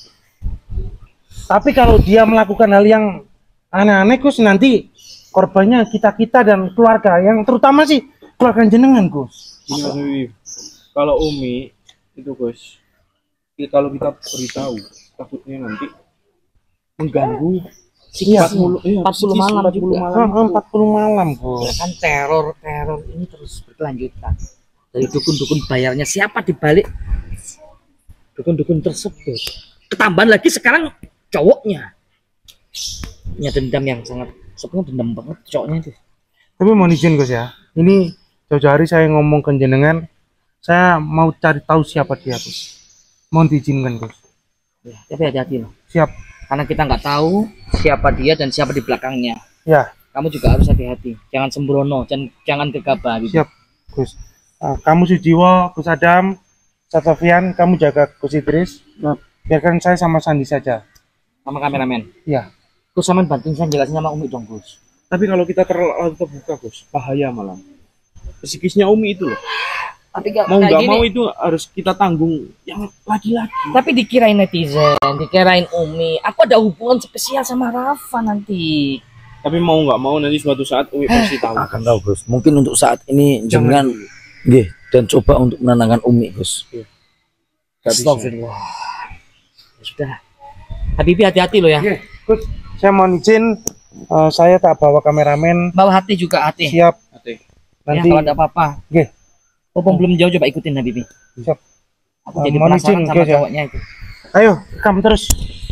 Tapi kalau dia melakukan hal yang aneh-aneh Gus, nanti korbannya kita-kita dan keluarga, yang terutama sih keluarga jenengan Gus. Ini Mas Wiwi, kalau Umi itu Gus kalau kita beritahu takutnya nanti mengganggu Iya, 40 malam 40 juga. malam. 40 malam, Bos. Kan teror ini terus berkelanjutan. Dari dukun-dukun bayarnya siapa dibalik dukun-dukun tersebut. Ketambahan lagi sekarang cowoknya. Punya dendam yang sangat, sebenarnya dendam banget cowoknya itu. Tapi mohon izin, Gus ya. Ini jauh-jauh hari saya ngomong ke jenengan, saya mau cari tahu siapa dia, Gus. Mohon diizinkan, Gus. Ya, tapi hati-hati loh. Siap. Karena kita nggak tahu siapa dia dan siapa di belakangnya. Ya. Kamu juga harus hati-hati. Jangan sembrono, jangan gegabah. Gitu. Siap, Gus. Kamu Sujiwo, Gus Adam, Sofian, kamu jaga Gus Idris. Biarkan saya sama Sandi saja. Sama kameramen. Iya. Gus sama bantuin saya jelasin sama Umi dong, Gus. Tapi kalau kita terlalu terbuka, Gus, bahaya malah. Psikisnya Umi itu loh. Tapi mau nggak mau itu harus kita tanggung yang laki-laki. Tapi dikirain netizen, dikirain Umi. Aku ada hubungan spesial sama Rafa nanti. Tapi mau nggak mau nanti suatu saat Umi pasti tahu. Akan tahu, Gus. Mungkin untuk saat ini jangan nggih dan coba untuk menenangkan Umi, Gus. Astagfirullah. Sudah. Habibie hati-hati lo ya. Oke, Gus. Saya mohon izin, saya tak bawa kameramen. Bawa hati juga, hati. Siap. Hati. Nanti ya, kalau ada apa-apa. Oke. Belum jauh, coba ikutin Habibie. Siap. Aku jadi penasaran sama cowoknya itu. Ayo, rekam terus.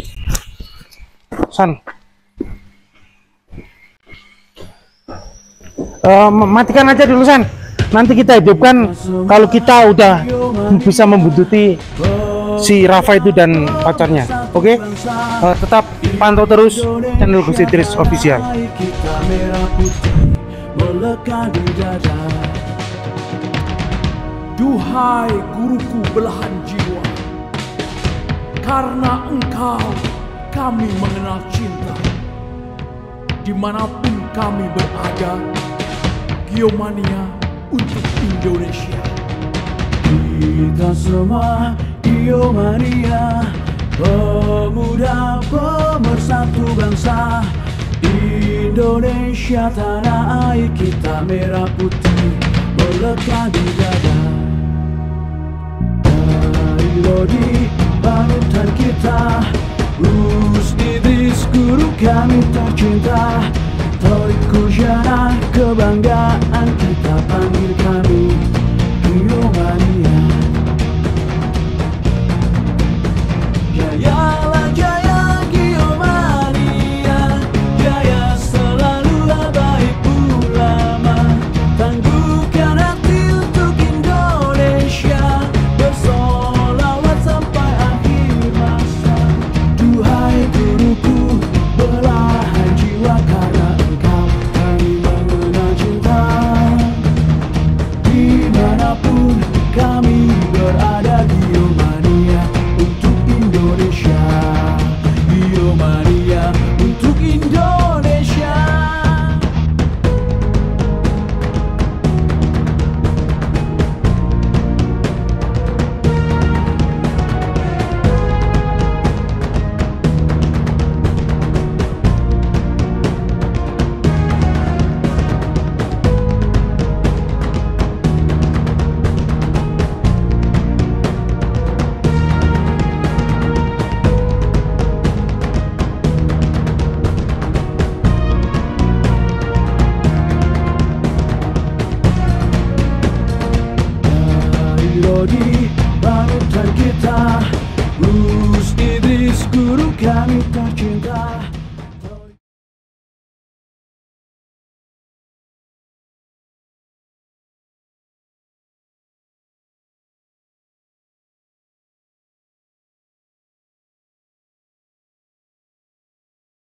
San. Matikan aja dulu, San. Nanti kita hidupkan kalau kita udah bisa membuntuti si Rafa itu dan pacarnya. Oke? Tetap pantau terus channel Gus Idris Official. Duhai guruku belahan jiwa, karena engkau kami mengenal cinta. Dimanapun kami berada, Giomania untuk Indonesia. Kita semua Giomania, pemuda pemersatu bangsa. Indonesia tanah air kita merah putih melekat di dada. Lodi panutan kita, Gus Idris guru kami tercinta. Toriku Jana kebanggaan kita panggil kami Giomania. Jayalah jaya Giomania, jaya selalu baik ulama. Tangguhkan hati untuk Indonesia, bersolawat sampai akhir masa. Duhai guruku belahan jiwa, karena engkau kami mengenal cinta. Dimanapun kami berada, Giomania untuk Indonesia. Giomania untuk Indonesia. Lodi panutan kita, Gus Idris guru kami tercinta.